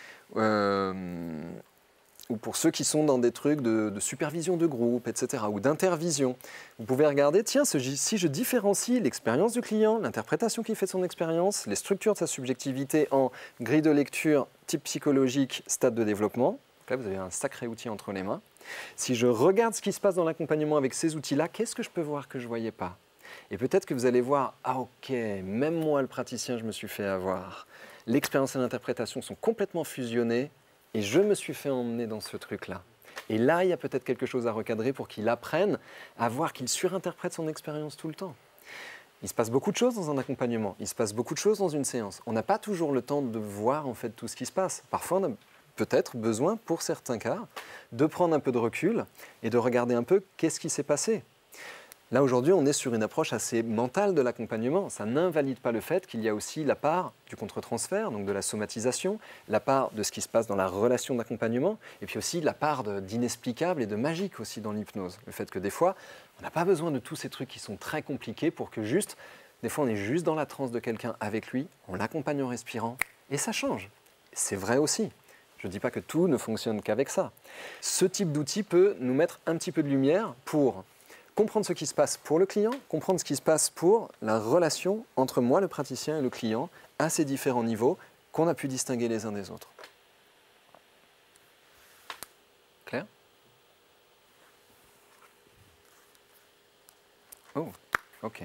Ou pour ceux qui sont dans des trucs de supervision de groupe, etc., ou d'intervision. Vous pouvez regarder, tiens, si je différencie l'expérience du client, l'interprétation qu'il fait de son expérience, les structures de sa subjectivité en grille de lecture, type psychologique, stade de développement, donc là vous avez un sacré outil entre les mains. Si je regarde ce qui se passe dans l'accompagnement avec ces outils-là, qu'est-ce que je peux voir que je ne voyais pas? Et peut-être que vous allez voir, ah ok, même moi le praticien, je me suis fait avoir. L'expérience et l'interprétation sont complètement fusionnées, et je me suis fait emmener dans ce truc-là. Et là, il y a peut-être quelque chose à recadrer pour qu'il apprenne à voir qu'il surinterprète son expérience tout le temps. Il se passe beaucoup de choses dans un accompagnement, il se passe beaucoup de choses dans une séance. On n'a pas toujours le temps de voir en fait tout ce qui se passe. Parfois, on a peut-être besoin, pour certains cas, de prendre un peu de recul et de regarder un peu qu'est-ce qui s'est passé. Là, aujourd'hui, on est sur une approche assez mentale de l'accompagnement. Ça n'invalide pas le fait qu'il y a aussi la part du contre-transfert, donc de la somatisation, la part de ce qui se passe dans la relation d'accompagnement, et puis aussi la part d'inexplicable et de magique aussi dans l'hypnose. Le fait que des fois, on n'a pas besoin de tous ces trucs qui sont très compliqués pour que juste, des fois, on est juste dans la transe de quelqu'un avec lui, on l'accompagne en respirant, et ça change. C'est vrai aussi. Je ne dis pas que tout ne fonctionne qu'avec ça. Ce type d'outil peut nous mettre un petit peu de lumière pour comprendre ce qui se passe pour le client, comprendre ce qui se passe pour la relation entre moi, le praticien, et le client, à ces différents niveaux qu'on a pu distinguer les uns des autres. Clair? Oh, ok.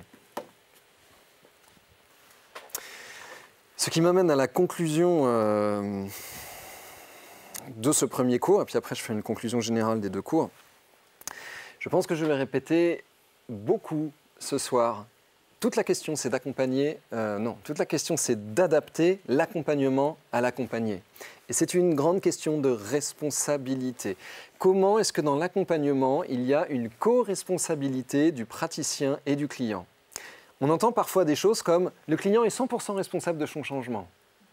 Ce qui m'amène à la conclusion de ce premier cours, et puis après je fais une conclusion générale des deux cours. Je pense que je vais répéter beaucoup ce soir. Toute la question, c'est d'accompagner, toute la question, c'est d'adapter l'accompagnement à l'accompagné. Et c'est une grande question de responsabilité. Comment est-ce que dans l'accompagnement, il y a une co-responsabilité du praticien et du client? On entend parfois des choses comme « le client est 100% responsable de son changement ».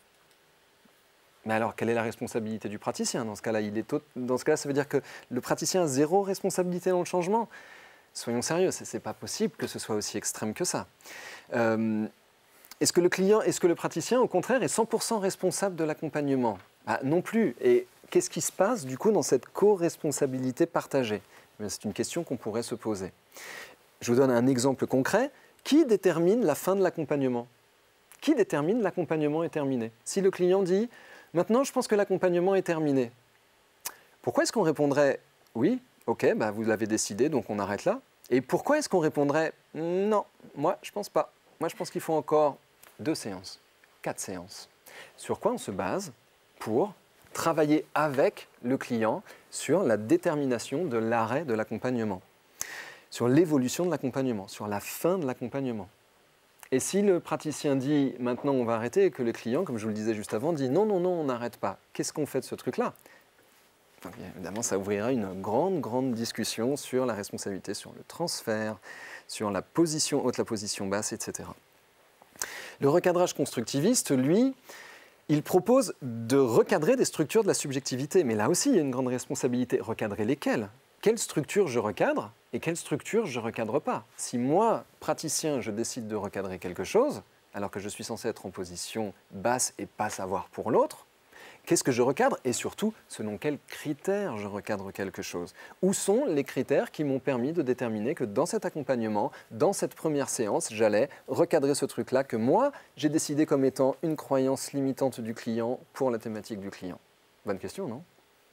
Mais alors, quelle est la responsabilité du praticien? Dans ce cas-là, ça veut dire que le praticien a zéro responsabilité dans le changement? Soyons sérieux, ce n'est pas possible que ce soit aussi extrême que ça. Est-ce que le praticien, au contraire, est 100% responsable de l'accompagnement? Non plus. Et qu'est-ce qui se passe, du coup, dans cette co-responsabilité partagée? C'est une question qu'on pourrait se poser. Je vous donne un exemple concret. Qui détermine la fin de l'accompagnement? Qui détermine l'accompagnement est terminé? Si le client dit « Maintenant, je pense que l'accompagnement est terminé », pourquoi est-ce qu'on répondrait « Oui, ok, vous l'avez décidé, donc on arrête là ». Et pourquoi est-ce qu'on répondrait « Non, moi, je pense pas. Moi, je pense qu'il faut encore 2 séances, 4 séances ». Sur quoi on se base pour travailler avec le client sur la détermination de l'arrêt de l'accompagnement, sur l'évolution de l'accompagnement, sur la fin de l'accompagnement. Et si le praticien dit « maintenant on va arrêter » et que le client, comme je vous le disais juste avant, dit « non, non, non, on n'arrête pas », qu'est-ce qu'on fait de ce truc-là? Évidemment, ça ouvrira une grande discussion sur la responsabilité, sur le transfert, sur la position haute, la position basse, etc. Le recadrage constructiviste, lui, il propose de recadrer des structures de la subjectivité. Mais là aussi, il y a une grande responsabilité. Recadrer lesquelles? Quelle structure je recadre et quelle structure je ne recadre pas? Si moi, praticien, je décide de recadrer quelque chose, alors que je suis censé être en position basse et pas savoir pour l'autre, qu'est-ce que je recadre? Et surtout, selon quels critères je recadre quelque chose? Où sont les critères qui m'ont permis de déterminer que dans cet accompagnement, dans cette première séance, j'allais recadrer ce truc-là que moi, j'ai décidé comme étant une croyance limitante du client pour la thématique du client? Bonne question, non?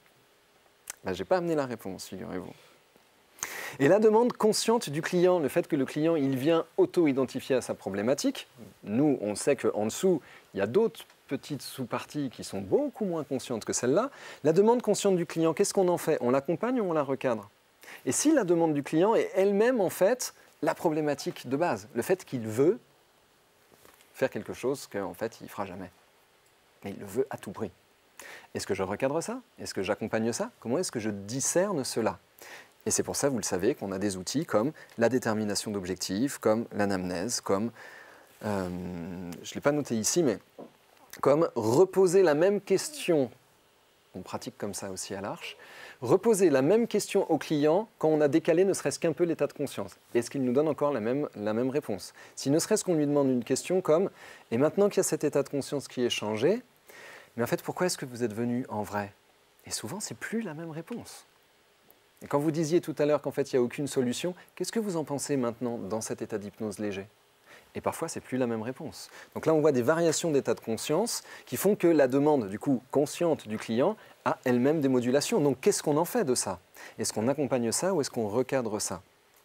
Je n'ai pas amené la réponse, figurez-vous. Et la demande consciente du client, le fait que le client il vient auto-identifier à sa problématique, nous, on sait qu'en dessous, il y a d'autres petites sous-parties qui sont beaucoup moins conscientes que celle-là. La demande consciente du client, qu'est-ce qu'on en fait? On l'accompagne ou on la recadre? Et si la demande du client est elle-même, en fait, la problématique de base, le fait qu'il veut faire quelque chose qu'en fait, il ne fera jamais. Mais il le veut à tout prix. Est-ce que je recadre ça? Est-ce que j'accompagne ça? Comment est-ce que je discerne cela? Et c'est pour ça, vous le savez, qu'on a des outils comme la détermination d'objectifs, comme l'anamnèse, comme, je ne l'ai pas noté ici, mais comme reposer la même question, on pratique comme ça aussi à l'Arche, reposer la même question au client quand on a décalé ne serait-ce qu'un peu l'état de conscience. Est-ce qu'il nous donne encore la même réponse? Si ne serait-ce qu'on lui demande une question comme « Et maintenant qu'il y a cet état de conscience qui est changé, mais en fait, pourquoi est-ce que vous êtes venu en vrai ?» Et souvent, ce n'est plus la même réponse. Et quand vous disiez tout à l'heure qu'en fait, il n'y a aucune solution, qu'est-ce que vous en pensez maintenant dans cet état d'hypnose léger? Et parfois, ce n'est plus la même réponse. Donc là, on voit des variations d'état de conscience qui font que la demande, du coup, consciente du client a elle-même des modulations. Donc, qu'est-ce qu'on en fait de ça? Est-ce qu'on accompagne ça ou est-ce qu'on recadre ça?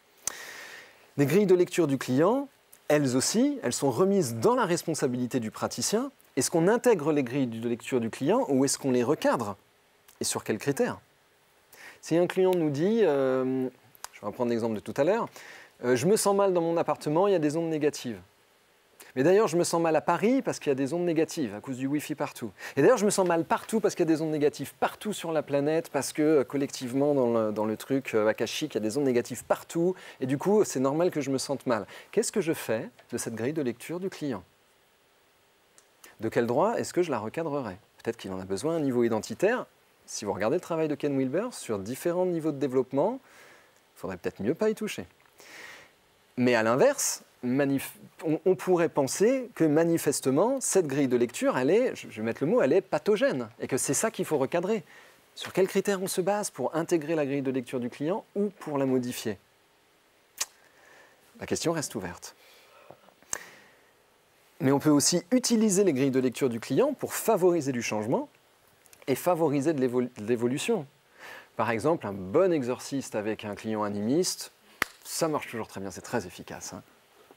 Les grilles de lecture du client, elles aussi, elles sont remises dans la responsabilité du praticien. Est-ce qu'on intègre les grilles de lecture du client ou est-ce qu'on les recadre? Et sur quels critères? Si un client nous dit, je vais reprendre l'exemple de tout à l'heure, je me sens mal dans mon appartement, il y a des ondes négatives. Mais d'ailleurs, je me sens mal à Paris parce qu'il y a des ondes négatives à cause du Wi-Fi partout. Et d'ailleurs, je me sens mal partout parce qu'il y a des ondes négatives partout sur la planète, parce que collectivement, dans le truc akashique, il y a des ondes négatives partout. Et du coup, c'est normal que je me sente mal. Qu'est-ce que je fais de cette grille de lecture du client? De quel droit est-ce que je la recadrerai? Peut-être qu'il en a besoin à un niveau identitaire. Si vous regardez le travail de Ken Wilber sur différents niveaux de développement, il faudrait peut-être mieux pas y toucher. Mais à l'inverse, on pourrait penser que manifestement, cette grille de lecture, elle est, je vais mettre le mot, elle est pathogène, et que c'est ça qu'il faut recadrer. Sur quels critères on se base pour intégrer la grille de lecture du client ou pour la modifier? La question reste ouverte. Mais on peut aussi utiliser les grilles de lecture du client pour favoriser du changement et favoriser de l'évolution. Par exemple, un bon exorciste avec un client animiste, ça marche toujours très bien, c'est très efficace. Hein.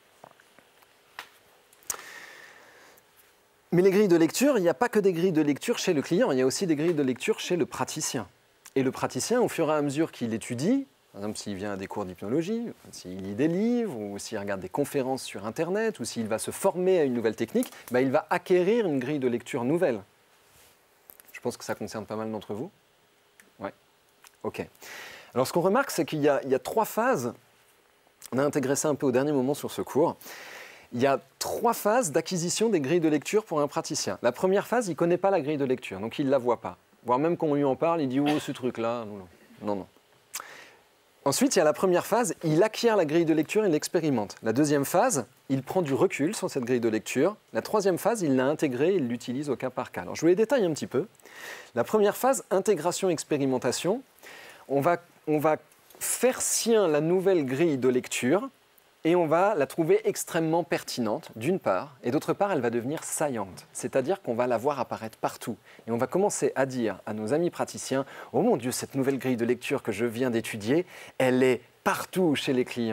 Mais les grilles de lecture, il n'y a pas que des grilles de lecture chez le client, il y a aussi des grilles de lecture chez le praticien. Et le praticien, au fur et à mesure qu'il étudie, par exemple s'il vient à des cours d'hypnologie, s'il lit des livres, ou s'il regarde des conférences sur Internet, ou s'il va se former à une nouvelle technique, ben il va acquérir une grille de lecture nouvelle. Je pense que ça concerne pas mal d'entre vous. Ouais. OK. Alors ce qu'on remarque, c'est qu'il y a 3 phases. On a intégré ça un peu au dernier moment sur ce cours. Il y a 3 phases d'acquisition des grilles de lecture pour un praticien. La première phase, il ne connaît pas la grille de lecture, donc il ne la voit pas. Voire même quand on lui en parle, il dit « Oh, ce truc-là, non. » Ensuite, il y a la première phase, il acquiert la grille de lecture et l'expérimente. La deuxième phase, il prend du recul sur cette grille de lecture. La troisième phase, il l'a intégrée, il l'utilise au cas par cas. Alors, je vous les détaille un petit peu. La première phase, intégration-expérimentation. On va faire sien la nouvelle grille de lecture et on va la trouver extrêmement pertinente, d'une part, et d'autre part, elle va devenir saillante. C'est-à-dire qu'on va la voir apparaître partout. Et on va commencer à dire à nos amis praticiens « Oh mon Dieu, cette nouvelle grille de lecture que je viens d'étudier, elle est partout chez les clients. »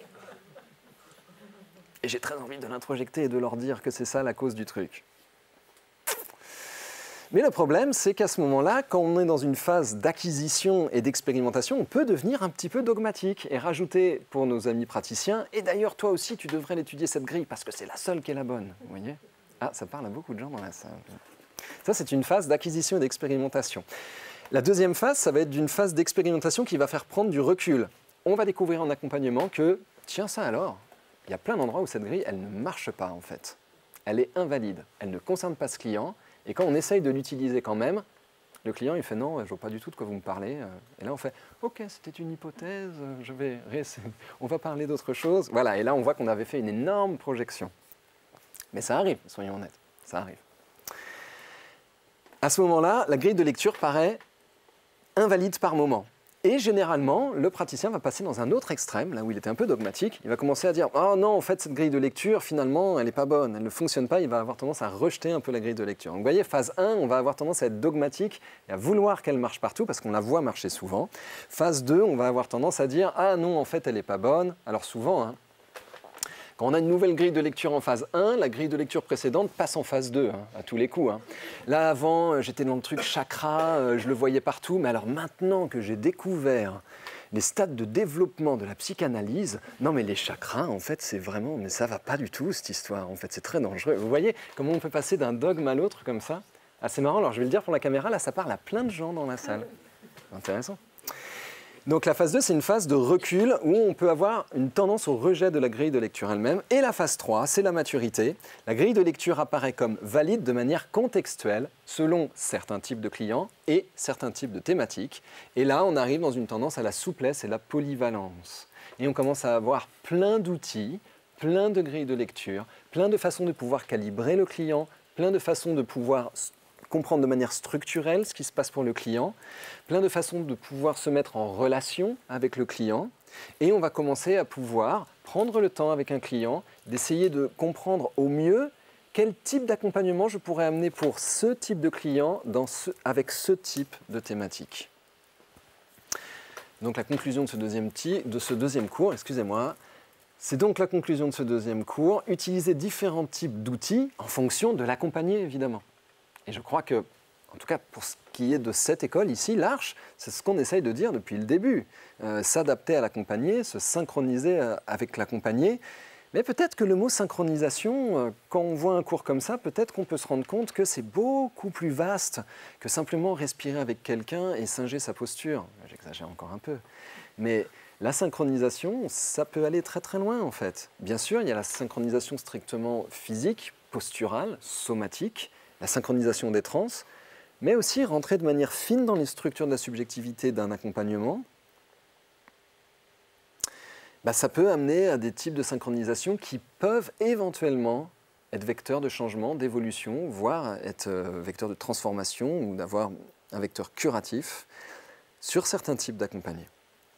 Et j'ai très envie de l'introjecter et de leur dire que c'est ça la cause du truc. Mais le problème, c'est qu'à ce moment-là, quand on est dans une phase d'acquisition et d'expérimentation, on peut devenir un petit peu dogmatique et rajouter pour nos amis praticiens, et d'ailleurs, toi aussi, tu devrais l'étudier cette grille parce que c'est la seule qui est la bonne. Vous voyez? Ah, ça parle à beaucoup de gens dans la salle. Ça, c'est une phase d'acquisition et d'expérimentation. La deuxième phase, ça va être d'une phase d'expérimentation qui va faire prendre du recul. On va découvrir en accompagnement que, tiens, ça alors, il y a plein d'endroits où cette grille, elle ne marche pas en fait. Elle est invalide, elle ne concerne pas ce client. Et quand on essaye de l'utiliser quand même, le client il fait non, je ne vois pas du tout de quoi vous me parlez. Et là on fait ok, c'était une hypothèse, on va parler d'autre chose. Voilà, et là on voit qu'on avait fait une énorme projection. Mais ça arrive, soyons honnêtes, ça arrive. À ce moment-là, la grille de lecture paraît invalide par moment. Et généralement, le praticien va passer dans un autre extrême, là où il était un peu dogmatique. Il va commencer à dire « Oh non, en fait, cette grille de lecture, finalement, elle n'est pas bonne, elle ne fonctionne pas. » Il va avoir tendance à rejeter un peu la grille de lecture. Donc, vous voyez, phase 1, on va avoir tendance à être dogmatique et à vouloir qu'elle marche partout, parce qu'on la voit marcher souvent. Phase 2, on va avoir tendance à dire « Ah non, en fait, elle n'est pas bonne. » Alors souvent, hein, quand on a une nouvelle grille de lecture en phase 1, la grille de lecture précédente passe en phase 2, hein, à tous les coups. Hein. Là, avant, j'étais dans le truc chakra, je le voyais partout. Mais alors maintenant que j'ai découvert les stades de développement de la psychanalyse. Non, mais les chakras, en fait, c'est vraiment... Mais ça va pas du tout, cette histoire. En fait, c'est très dangereux. Vous voyez comment on peut passer d'un dogme à l'autre comme ça? Ah, c'est marrant. Alors, je vais le dire pour la caméra. Là, ça parle à plein de gens dans la salle. Intéressant. Donc la phase 2, c'est une phase de recul où on peut avoir une tendance au rejet de la grille de lecture elle-même. Et la phase 3, c'est la maturité. La grille de lecture apparaît comme valide de manière contextuelle selon certains types de clients et certains types de thématiques. Et là, on arrive dans une tendance à la souplesse et la polyvalence. Et on commence à avoir plein d'outils, plein de grilles de lecture, plein de façons de pouvoir calibrer le client, plein de façons de pouvoir comprendre de manière structurelle ce qui se passe pour le client, plein de façons de pouvoir se mettre en relation avec le client. Et on va commencer à pouvoir prendre le temps avec un client, d'essayer de comprendre au mieux quel type d'accompagnement je pourrais amener pour ce type de client avec ce type de thématique. Donc la conclusion de ce deuxième cours, excusez-moi, c'est donc la conclusion de ce deuxième cours, utiliser différents types d'outils en fonction de l'accompagné évidemment. Et je crois que, en tout cas pour ce qui est de cette école ici, l'Arche, c'est ce qu'on essaye de dire depuis le début. S'adapter à l'accompagné, se synchroniser avec l'accompagné. Mais peut-être que le mot synchronisation, quand on voit un cours comme ça, peut-être qu'on peut se rendre compte que c'est beaucoup plus vaste que simplement respirer avec quelqu'un et singer sa posture. J'exagère encore un peu. Mais la synchronisation, ça peut aller très très loin en fait. Bien sûr, il y a la synchronisation strictement physique, posturale, somatique, la synchronisation des trans, mais aussi rentrer de manière fine dans les structures de la subjectivité d'un accompagnement. Ça peut amener à des types de synchronisation qui peuvent éventuellement être vecteurs de changement, d'évolution, voire être vecteurs de transformation ou d'avoir un vecteur curatif sur certains types d'accompagnés.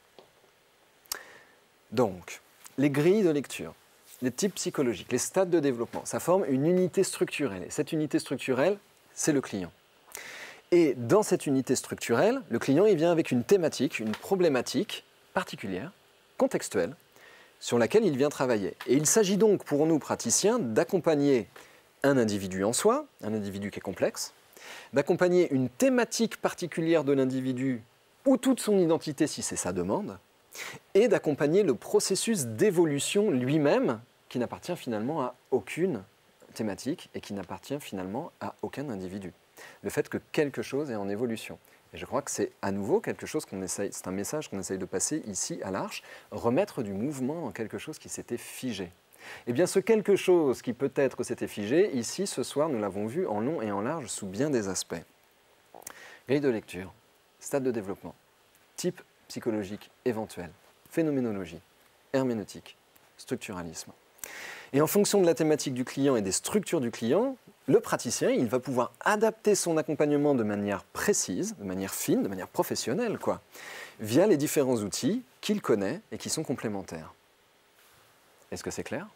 Donc, les grilles de lecture, les types psychologiques, les stades de développement, ça forme une unité structurelle. Et cette unité structurelle, c'est le client. Et dans cette unité structurelle, le client il vient avec une thématique, une problématique particulière, contextuelle, sur laquelle il vient travailler. Et il s'agit donc pour nous, praticiens, d'accompagner un individu en soi, un individu qui est complexe, d'accompagner une thématique particulière de l'individu ou toute son identité si c'est sa demande, et d'accompagner le processus d'évolution lui-même qui n'appartient finalement à aucune thématique et qui n'appartient finalement à aucun individu. Le fait que quelque chose est en évolution. Et je crois que c'est à nouveau quelque chose c'est un message qu'on essaye de passer ici à l'Arche, remettre du mouvement dans quelque chose qui s'était figé. Eh bien ce quelque chose qui peut-être s'était figé, ici ce soir nous l'avons vu en long et en large sous bien des aspects. Grille de lecture, stade de développement, type psychologique éventuel, phénoménologie, herméneutique, structuralisme. Et en fonction de la thématique du client et des structures du client, le praticien, il va pouvoir adapter son accompagnement de manière précise, de manière fine, de manière professionnelle, via les différents outils qu'il connaît et qui sont complémentaires. Est-ce que c'est clair?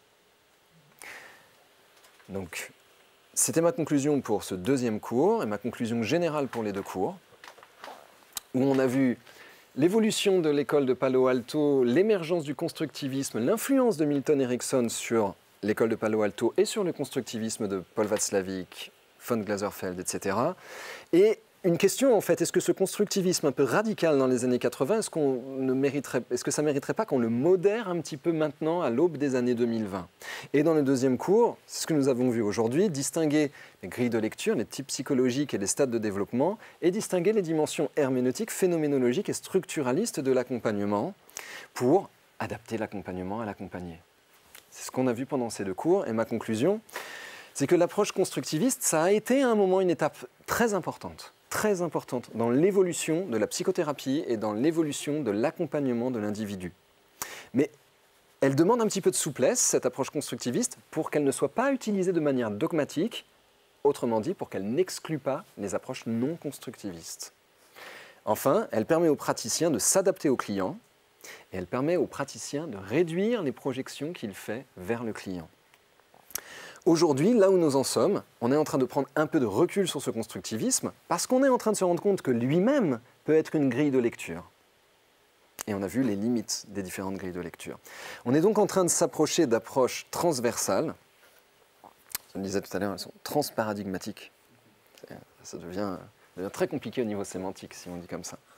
Donc, c'était ma conclusion pour ce deuxième cours et ma conclusion générale pour les deux cours, où on a vu l'évolution de l'école de Palo Alto, l'émergence du constructivisme, l'influence de Milton Erickson sur l'école de Palo Alto et sur le constructivisme de Paul Watzlawick, von Glaserfeld, etc. Et une question en fait, est-ce que ce constructivisme un peu radical dans les années 80, est-ce que ça ne mériterait pas qu'on le modère un petit peu maintenant à l'aube des années 2020? Et dans le deuxième cours, c'est ce que nous avons vu aujourd'hui, distinguer les grilles de lecture, les types psychologiques et les stades de développement, et distinguer les dimensions herméneutiques, phénoménologiques et structuralistes de l'accompagnement pour adapter l'accompagnement à l'accompagné. C'est ce qu'on a vu pendant ces deux cours, et ma conclusion, c'est que l'approche constructiviste, ça a été à un moment une étape très importante dans l'évolution de la psychothérapie et dans l'évolution de l'accompagnement de l'individu. Mais elle demande un petit peu de souplesse, cette approche constructiviste, pour qu'elle ne soit pas utilisée de manière dogmatique, autrement dit, pour qu'elle n'exclue pas les approches non constructivistes. Enfin, elle permet aux praticiens de s'adapter aux clients et elle permet aux praticiens de réduire les projections qu'il fait vers le client. Aujourd'hui, là où nous en sommes, on est en train de prendre un peu de recul sur ce constructivisme parce qu'on est en train de se rendre compte que lui-même peut être une grille de lecture. Et on a vu les limites des différentes grilles de lecture. On est donc en train de s'approcher d'approches transversales. Je le disais tout à l'heure, elles sont transparadigmatiques. Ça devient très compliqué au niveau sémantique, si on dit comme ça.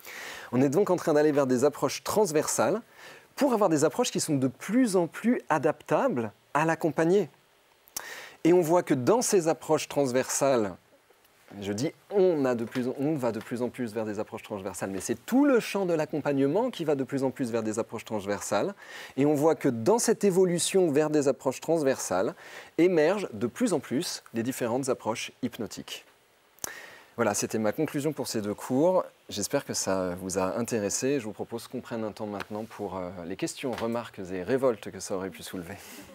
On est donc en train d'aller vers des approches transversales pour avoir des approches qui sont de plus en plus adaptables à l'accompagné. Et on voit que dans ces approches transversales, je dis on va de plus en plus vers des approches transversales, mais c'est tout le champ de l'accompagnement qui va de plus en plus vers des approches transversales. Et on voit que dans cette évolution vers des approches transversales, émergent de plus en plus les différentes approches hypnotiques. Voilà, c'était ma conclusion pour ces 2 cours. J'espère que ça vous a intéressé. Je vous propose qu'on prenne un temps maintenant pour les questions, remarques et révoltes que ça aurait pu soulever.